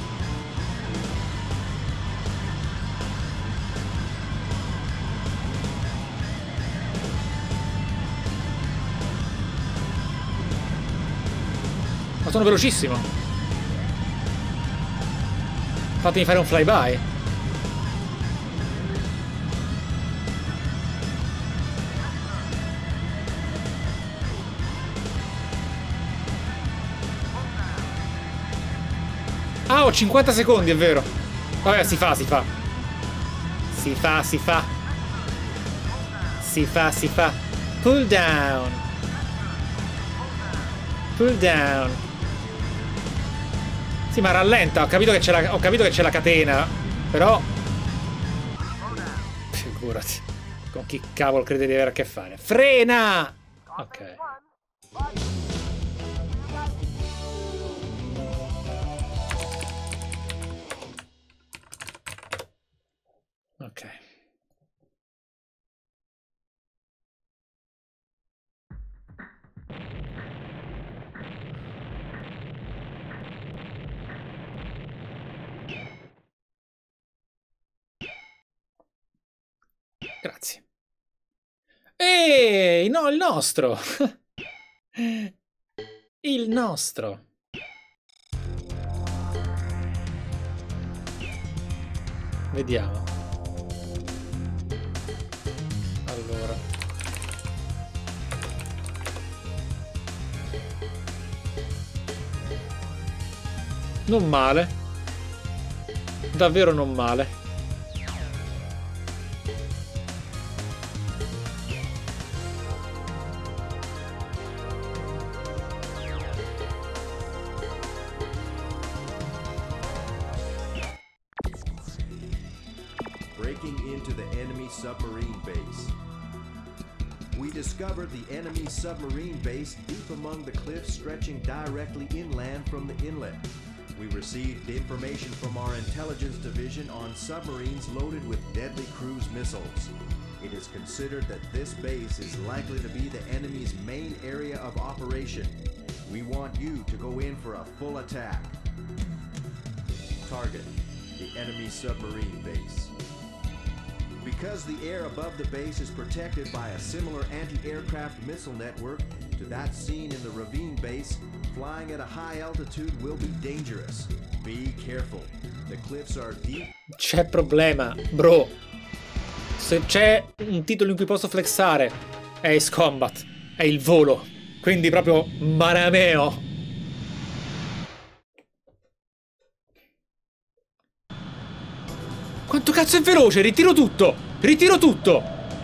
Speaker 1: Ma sono velocissimo. Fatemi fare un flyby. Ah, ho cinquanta secondi, è vero. Vabbè, si fa, si fa. Si fa, si fa. Si fa, si fa. Pull down. Pull down. Sì, ma rallenta. Ho capito che c'è la, ho capito che c'è la catena. Però... Figurati. Con chi cavolo crede di avere a che fare? Frena! Ok. Ok. Grazie. Ehi, no, il nostro. Il nostro. Vediamo. Allora. Non male. Davvero non male.
Speaker 2: Submarine base. We discovered the enemy submarine base deep among the cliffs stretching directly inland from the inlet. We received information from our intelligence division on submarines loaded with deadly cruise missiles. It is considered that this base is likely to be the enemy's main area of operation. We want you to go in for a full attack. Target: the enemy submarine base. Because the air above the base is protected by a similar anti-aircraft missile network to that seen in the Ravine base, flying at a high altitude will be dangerous. Be careful. The cliffs are deep.
Speaker 1: C'è problema, bro. Se c'è un titolo in cui posso flexare è Ace Combat, è il volo. Quindi proprio marameo. Quanto cazzo è veloce? Ritiro tutto! Ritiro tutto!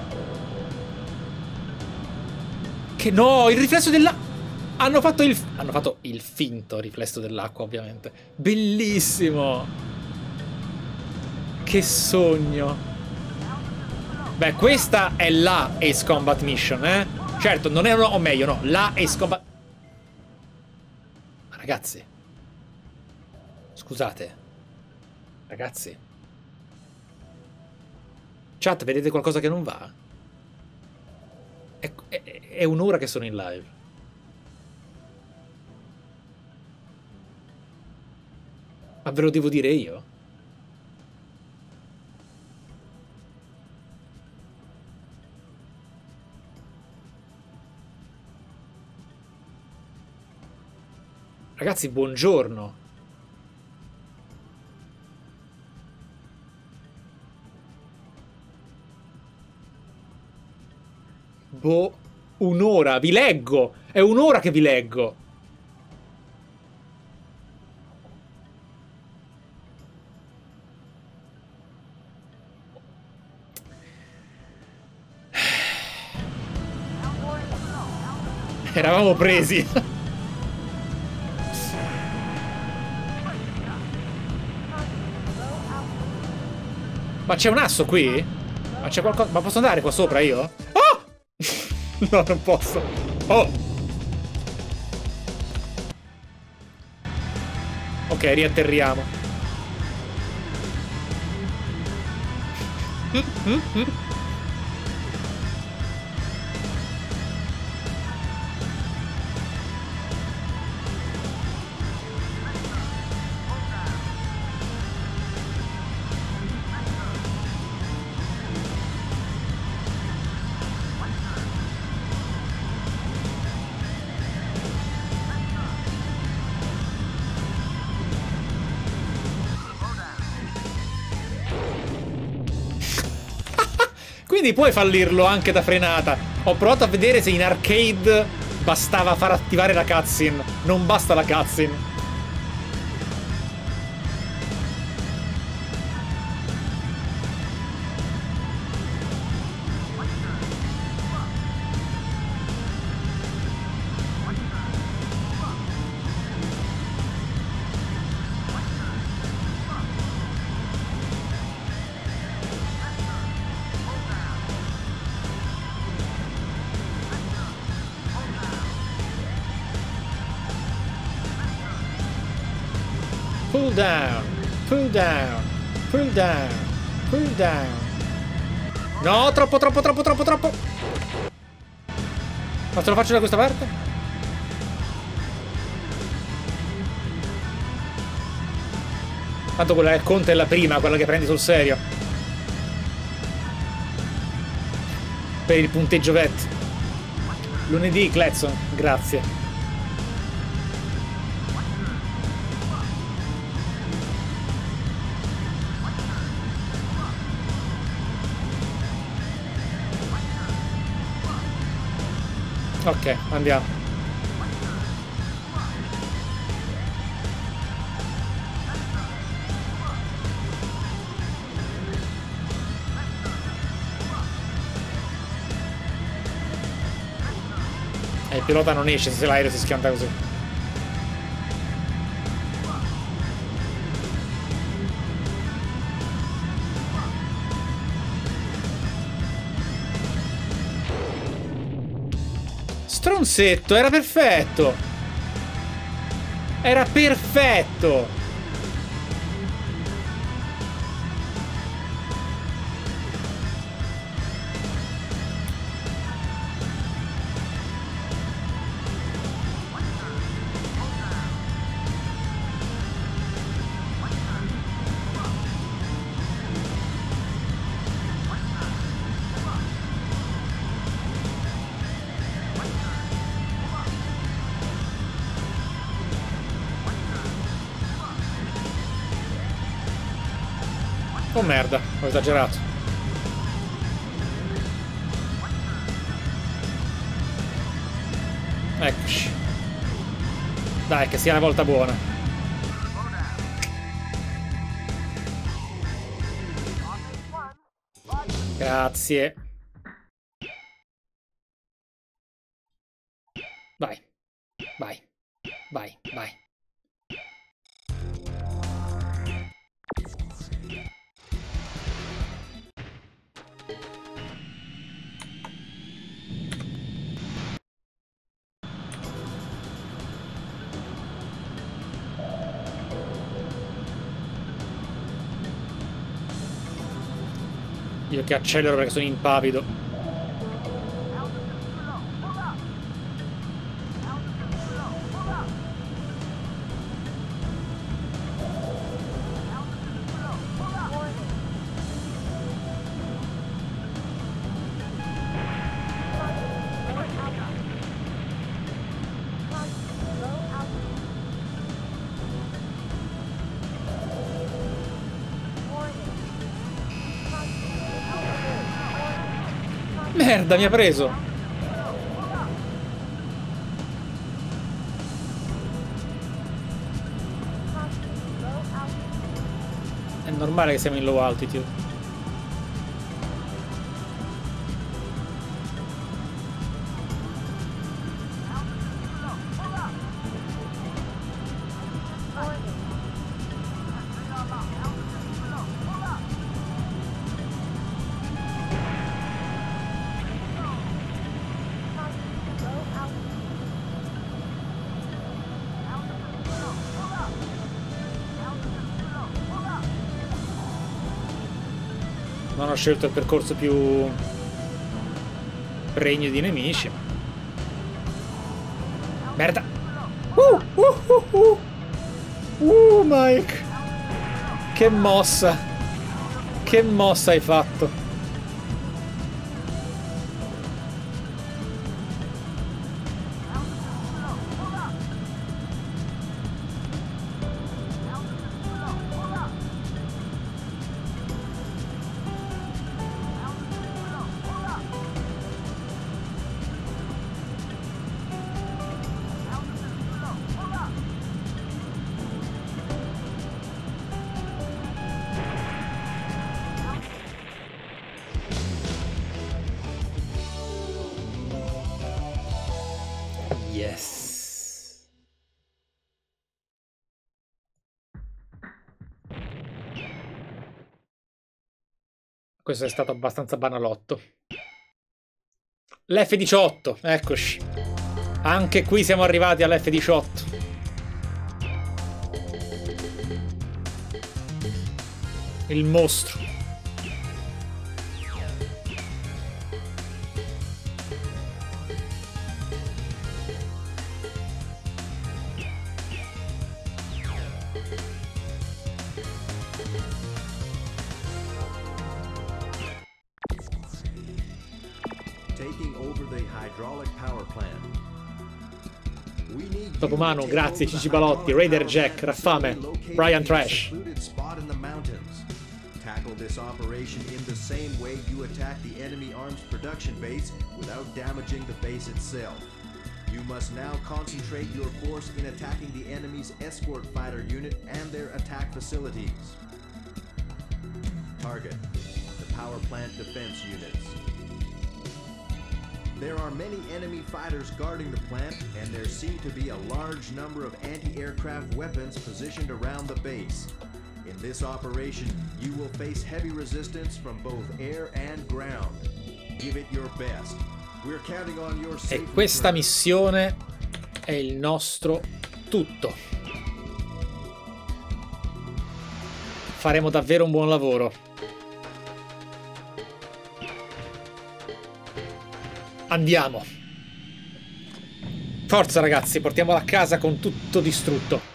Speaker 1: Che no, il riflesso dell'acqua. Hanno fatto il... Hanno fatto il finto riflesso dell'acqua, ovviamente. Bellissimo! Che sogno! Beh, questa è la Ace Combat Mission, eh? Certo, non è una... o meglio, no, la Ace Combat... Ma ragazzi... Scusate. Ragazzi... Chat, vedete qualcosa che non va? È, è, è un'ora che sono in live. Ma ve lo devo dire io? Ragazzi, buongiorno. Boh, un'ora, vi leggo. È un'ora che vi leggo. Eravamo presi. Ma c'è un asso qui? Ma c'è qualcosa? Ma posso andare qua sopra io? Oh! No, non posso. Oh! Ok, riatterriamo. Mm, mm, mm. Quindi puoi fallirlo anche da frenata. Ho provato a vedere se in arcade bastava far attivare la cutscene. Non basta la cutscene. Pull down, pull down, pull down, pull down. No, troppo, troppo, troppo, troppo, troppo. Ma te lo faccio da questa parte? Tanto quella del conte è la prima, quella che prendi sul serio. Per il punteggio vet. Lunedì, Cletson, grazie. Ok, andiamo. E il pilota non esce se l'aereo si schianta così. Stronzetto, era perfetto. Era perfetto. Oh merda, ho esagerato. Eccoci. Dai, che sia una volta buona. Grazie. Vai. Vai. Vai, vai. Io che accelero perché sono impavido. Merda, mi ha preso. È normale che siamo in low altitude. Non ho scelto il percorso più pregno di nemici. Merda! Uh, uh, uh, uh. uh, Mike! Che mossa! Che mossa hai fatto! Yes. Questo è stato abbastanza banalotto. L'F diciotto, eccoci. Anche qui siamo arrivati all'F diciotto. Il mostro.
Speaker 2: Taking over the hydraulic power plant. We need
Speaker 1: Dopo
Speaker 2: you
Speaker 1: mano,
Speaker 2: to take
Speaker 1: grazie,
Speaker 2: over the
Speaker 1: Cici Balotti,
Speaker 2: hydraulic
Speaker 1: Raider
Speaker 2: power
Speaker 1: Jack,
Speaker 2: plant
Speaker 1: Raffame,
Speaker 2: facility located
Speaker 1: Brian
Speaker 2: in a
Speaker 1: Trash.
Speaker 2: secluded spot in the mountains. Tackle this operation in the same way you attack the enemy arms production base without damaging the base itself. You must now concentrate your force in attacking the enemy's escort fighter unit and their attack facilities. Target: the power plant defense units. There are many enemy fighters guarding the plant, and there seem to be a large number of anti-aircraft weapons positioned around the base. In this operation, you will face heavy resistance from both air and ground. Give it your best. We're counting on your safe
Speaker 1: E questa
Speaker 2: return.
Speaker 1: missione è il nostro tutto. Faremo davvero un buon lavoro. Andiamo. Forza ragazzi, portiamola a casa con tutto distrutto.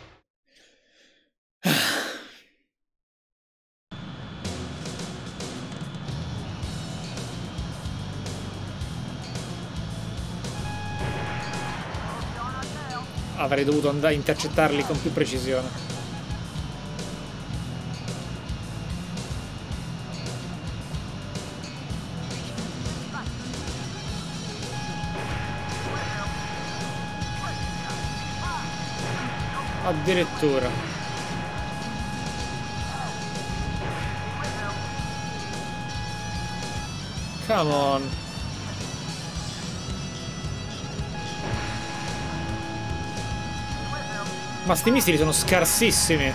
Speaker 1: Avrei dovuto andare a intercettarli con più precisione. Addirittura. Come on. Ma sti missili sono scarsissimi.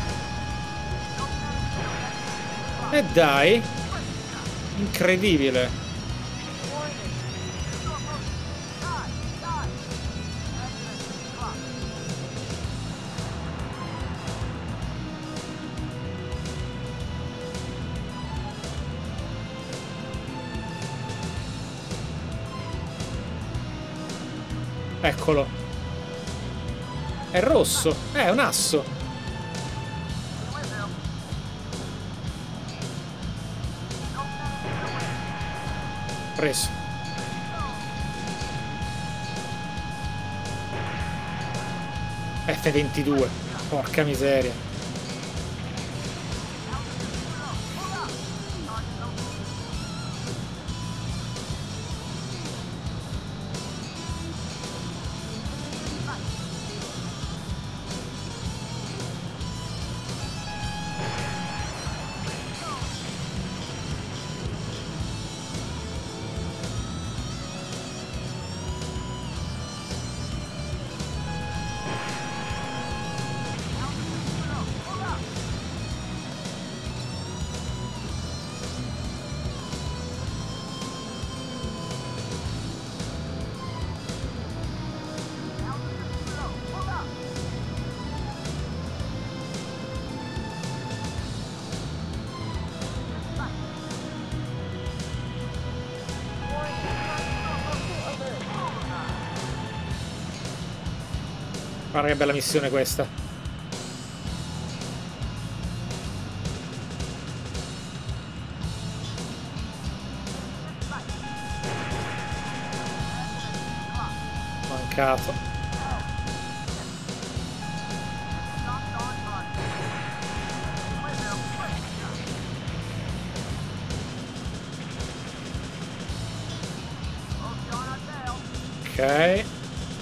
Speaker 1: E dai. Incredibile. Eccolo. È rosso. È un asso. Preso. F ventidue. Porca miseria. Guarda che bella missione questa. Mancato. Ok.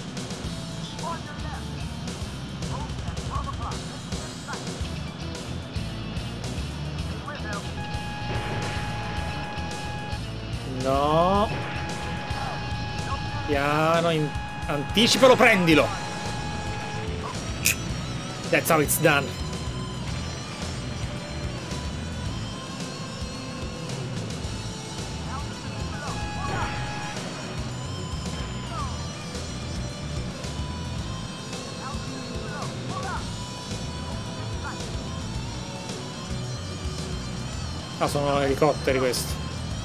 Speaker 1: No. Piano, in... anticipalo, prendilo. That's how it's done. Ah, sono elicotteri questi.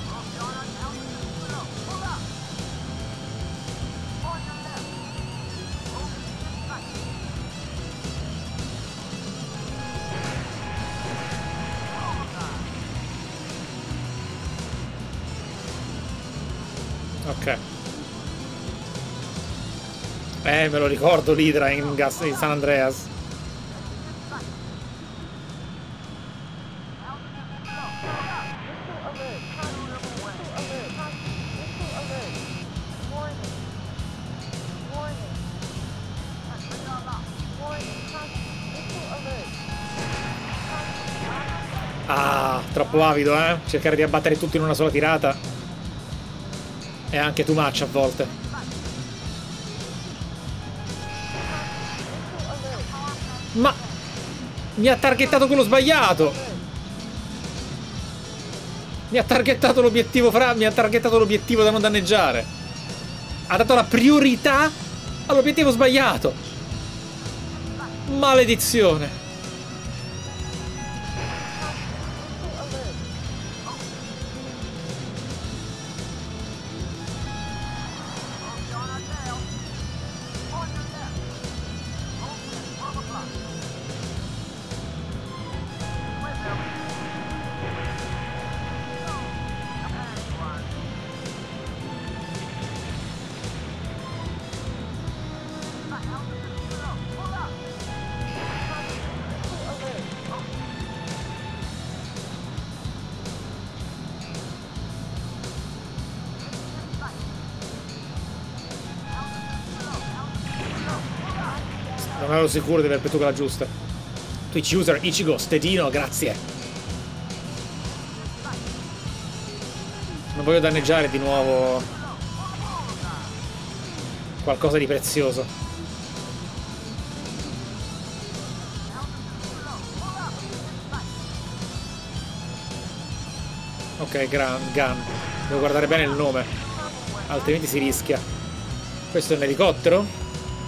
Speaker 1: Ok. Eh, me lo ricordo l'Hydra in, Gas in San Andreas. Ah, troppo avido, eh? Cercare di abbattere tutti in una sola tirata è anche too much a volte. Ma mi ha targettato quello sbagliato. Mi ha targettato l'obiettivo fra... Mi ha targettato l'obiettivo da non danneggiare. Ha dato la priorità all'obiettivo sbagliato. Maledizione. Non ero sicuro di aver preso quella giusta. Twitch user Ichigo Stedino, grazie. Non voglio danneggiare di nuovo qualcosa di prezioso. Ok, Gun. Devo guardare bene il nome, altrimenti si rischia. Questo è un elicottero?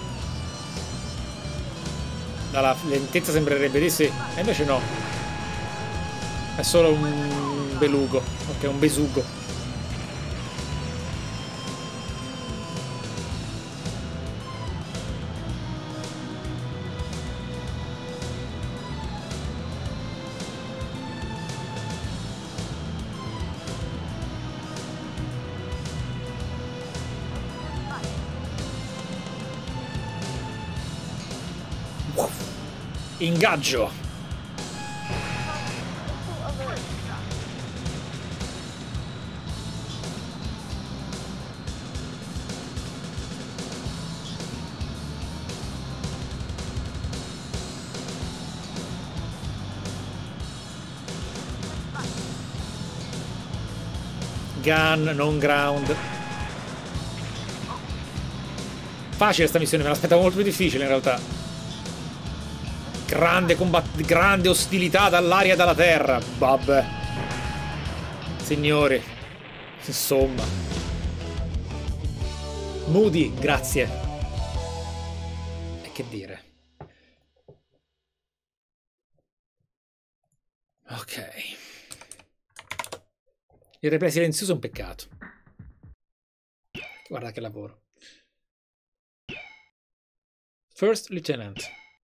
Speaker 1: Dalla lentezza sembrerebbe di sì, e invece no. È solo un belugo. Ok, un besugo. Ingaggio. Gun, non ground. Facile sta missione, me l'aspettavo molto più difficile in realtà. Grande combat- grande ostilità dall'aria e dalla terra. Vabbè. Signori. Insomma. Moody, grazie. E che dire. Ok. Il replay silenzioso è un peccato. Guarda che lavoro. First Lieutenant.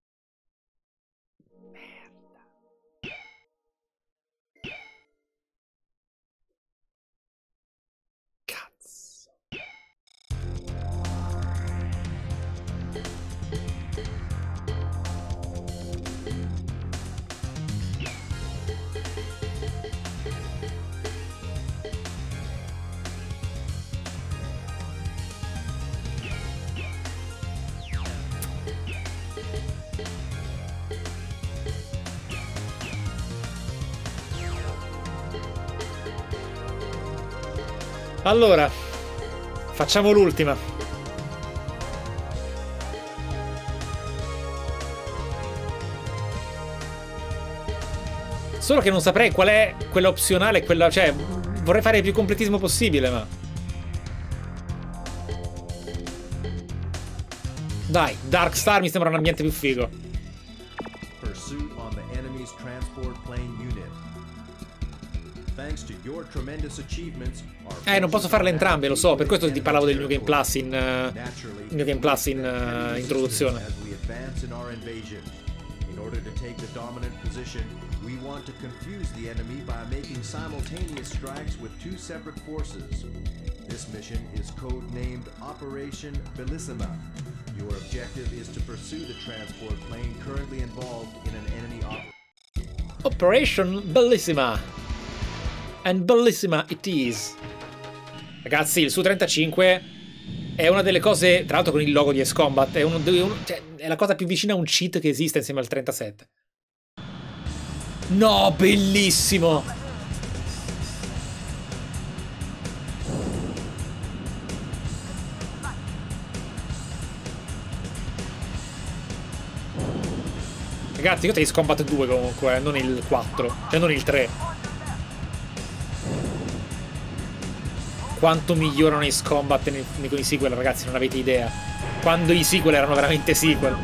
Speaker 1: Allora, facciamo l'ultima. Solo che non saprei qual è quella opzionale, quella, cioè, vorrei fare il più completismo possibile, ma... Dai, Dark Star mi sembra un ambiente più figo.
Speaker 2: Pursuit on the enemy's transport plane unit.
Speaker 1: Eh, non posso farle entrambe, lo so, per questo ti parlavo del New Game Plus in uh, New Game Plus in uh, introduzione.
Speaker 2: In order to take the dominant position, we want to confuse the enemy by making simultaneous strikes with two separate forces. This mission is codenamed Operation Bellissima. Your objective is to pursue the transport plane currently involved in an enemy operation.
Speaker 1: Operation Bellissima. And Bellissima it is. Ragazzi, il Su trentacinque è una delle cose, tra l'altro con il logo di Ace Combat, è, uno, uno, cioè, è la cosa più vicina a un cheat che esiste insieme al trentasette. No, bellissimo! Ragazzi, io ho Ace Combat due comunque, eh, non il quattro, cioè non il tre. Quanto migliorano Ace Combat nei, nei, con i sequel, ragazzi, non avete idea. Quando i sequel erano veramente sequel.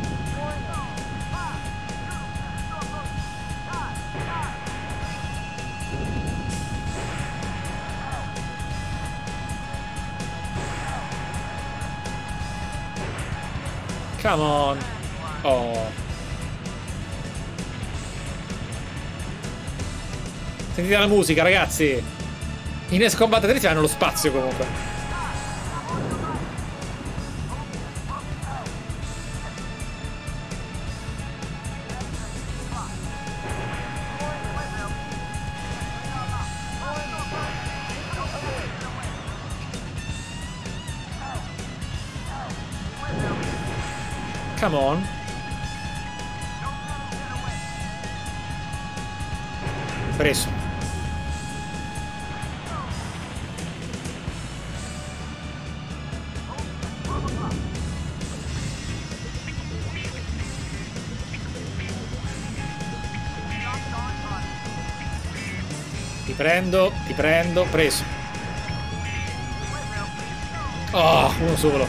Speaker 1: Come on. Oh. Sentite la musica, ragazzi. In Ace Combat tre si vanno nello spazio comunque. Come on. Preso. Ti prendo, ti prendo, preso. Oh, uno solo.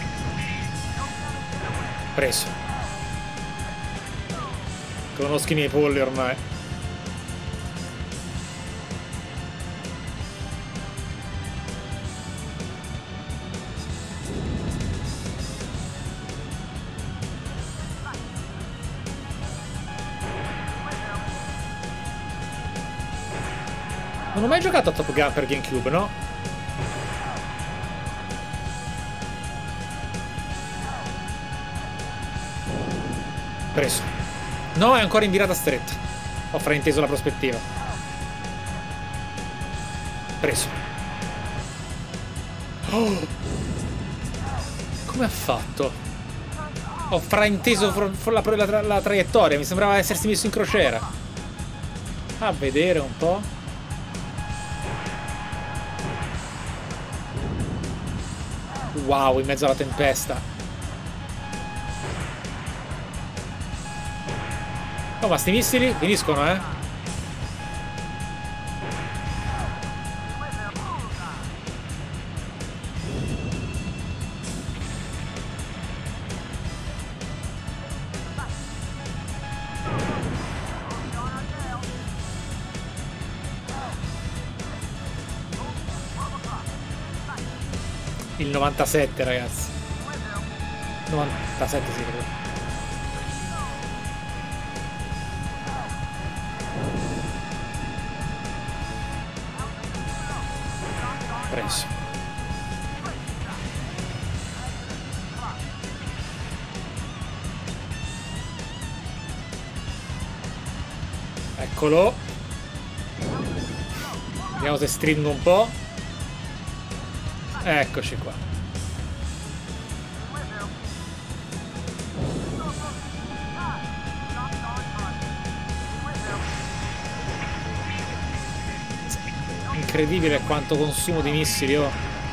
Speaker 1: Preso. Conosco i miei polli ormai. Non ho mai giocato a Top Gun per GameCube, no? Preso. No, è ancora in virata stretta. Ho frainteso la prospettiva. Preso. Oh. Come ha fatto? Ho frainteso la, la, la, la traiettoria. Mi sembrava essersi messo in crociera. A vedere un po'. Wow, in mezzo alla tempesta. Oh, ma sti missili finiscono, eh? Il novantasette, ragazzi. novantasette, sì, credo. Preso. Eccolo. Vediamo se stringo un po'. Eccoci qua. Incredibile quanto consumo di missili ho.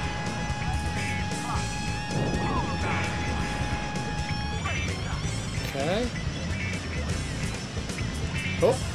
Speaker 1: Ok. Oh.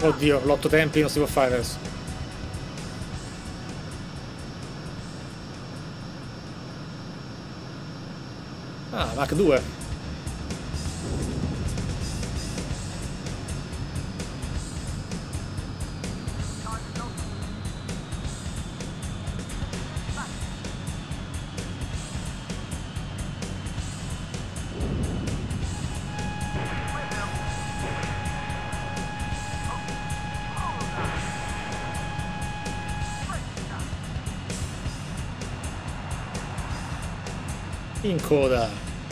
Speaker 1: Oddio, l'otto tempi non si può fare adesso. Ah, Mach due. In coda.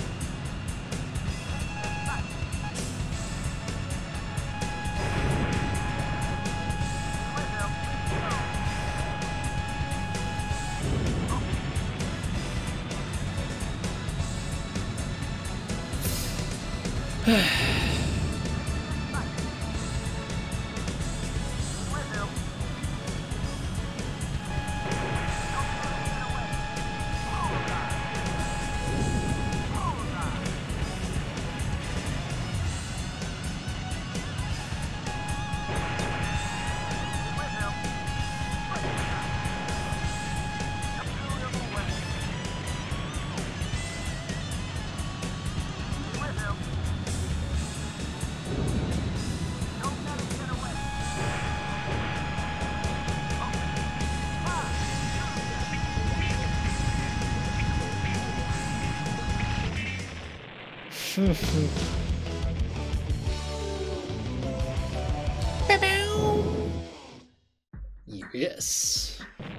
Speaker 1: Yes.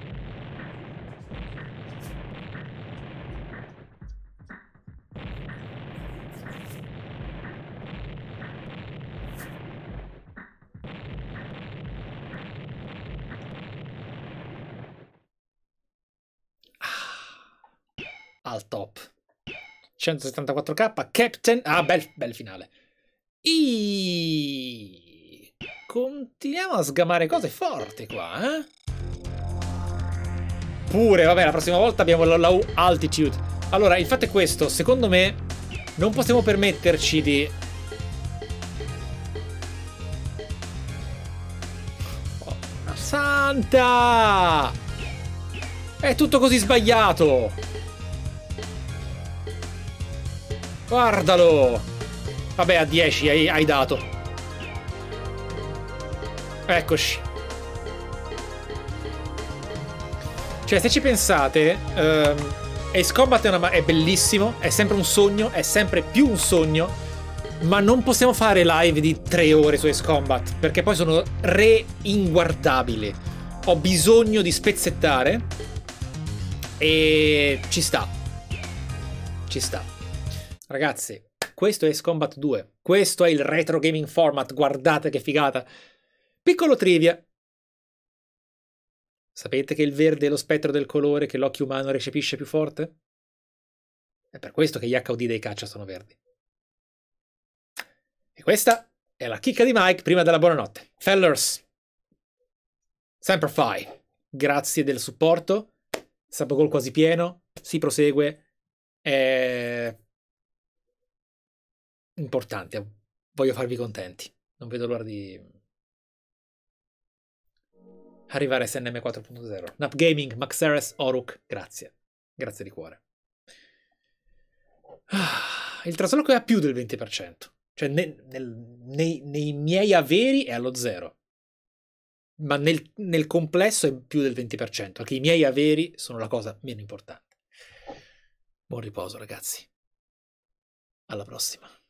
Speaker 1: Al top. centosettantaquattro K, Captain. Ah, bel, bel finale. I... Continuiamo a sgamare cose forti qua, eh? Pure, vabbè, la prossima volta abbiamo la low altitude. Allora, il fatto è questo. Secondo me non possiamo permetterci di... Oh, santa! È tutto così sbagliato! Guardalo! Vabbè, a dieci hai, hai dato. Eccoci. Cioè, se ci pensate, um, Ace Combat è, una, è bellissimo, è sempre un sogno, è sempre più un sogno, ma non possiamo fare live di tre ore su Ace Combat, perché poi sono re inguardabili. Ho bisogno di spezzettare e ci sta. Ci sta. Ragazzi, questo è Ace Combat due. Questo è il retro gaming format. Guardate che figata. Piccolo trivia. Sapete che il verde è lo spettro del colore che l'occhio umano recepisce più forte? È per questo che gli H U D dei caccia sono verdi. E questa è la chicca di Mike prima della buonanotte. Fellers, Semper Fi, grazie del supporto. Sapogol quasi pieno. Si prosegue. È... importante, voglio farvi contenti, non vedo l'ora di arrivare a S N M quattro punto zero. Nap Gaming, Maxeres, Oruk, grazie, grazie di cuore. Ah, il trasloco è a più del venti per cento, cioè nel, nel, nei, nei miei averi è allo zero, ma nel, nel complesso è più del venti per cento, perché i miei averi sono la cosa meno importante. Buon riposo, ragazzi, alla prossima.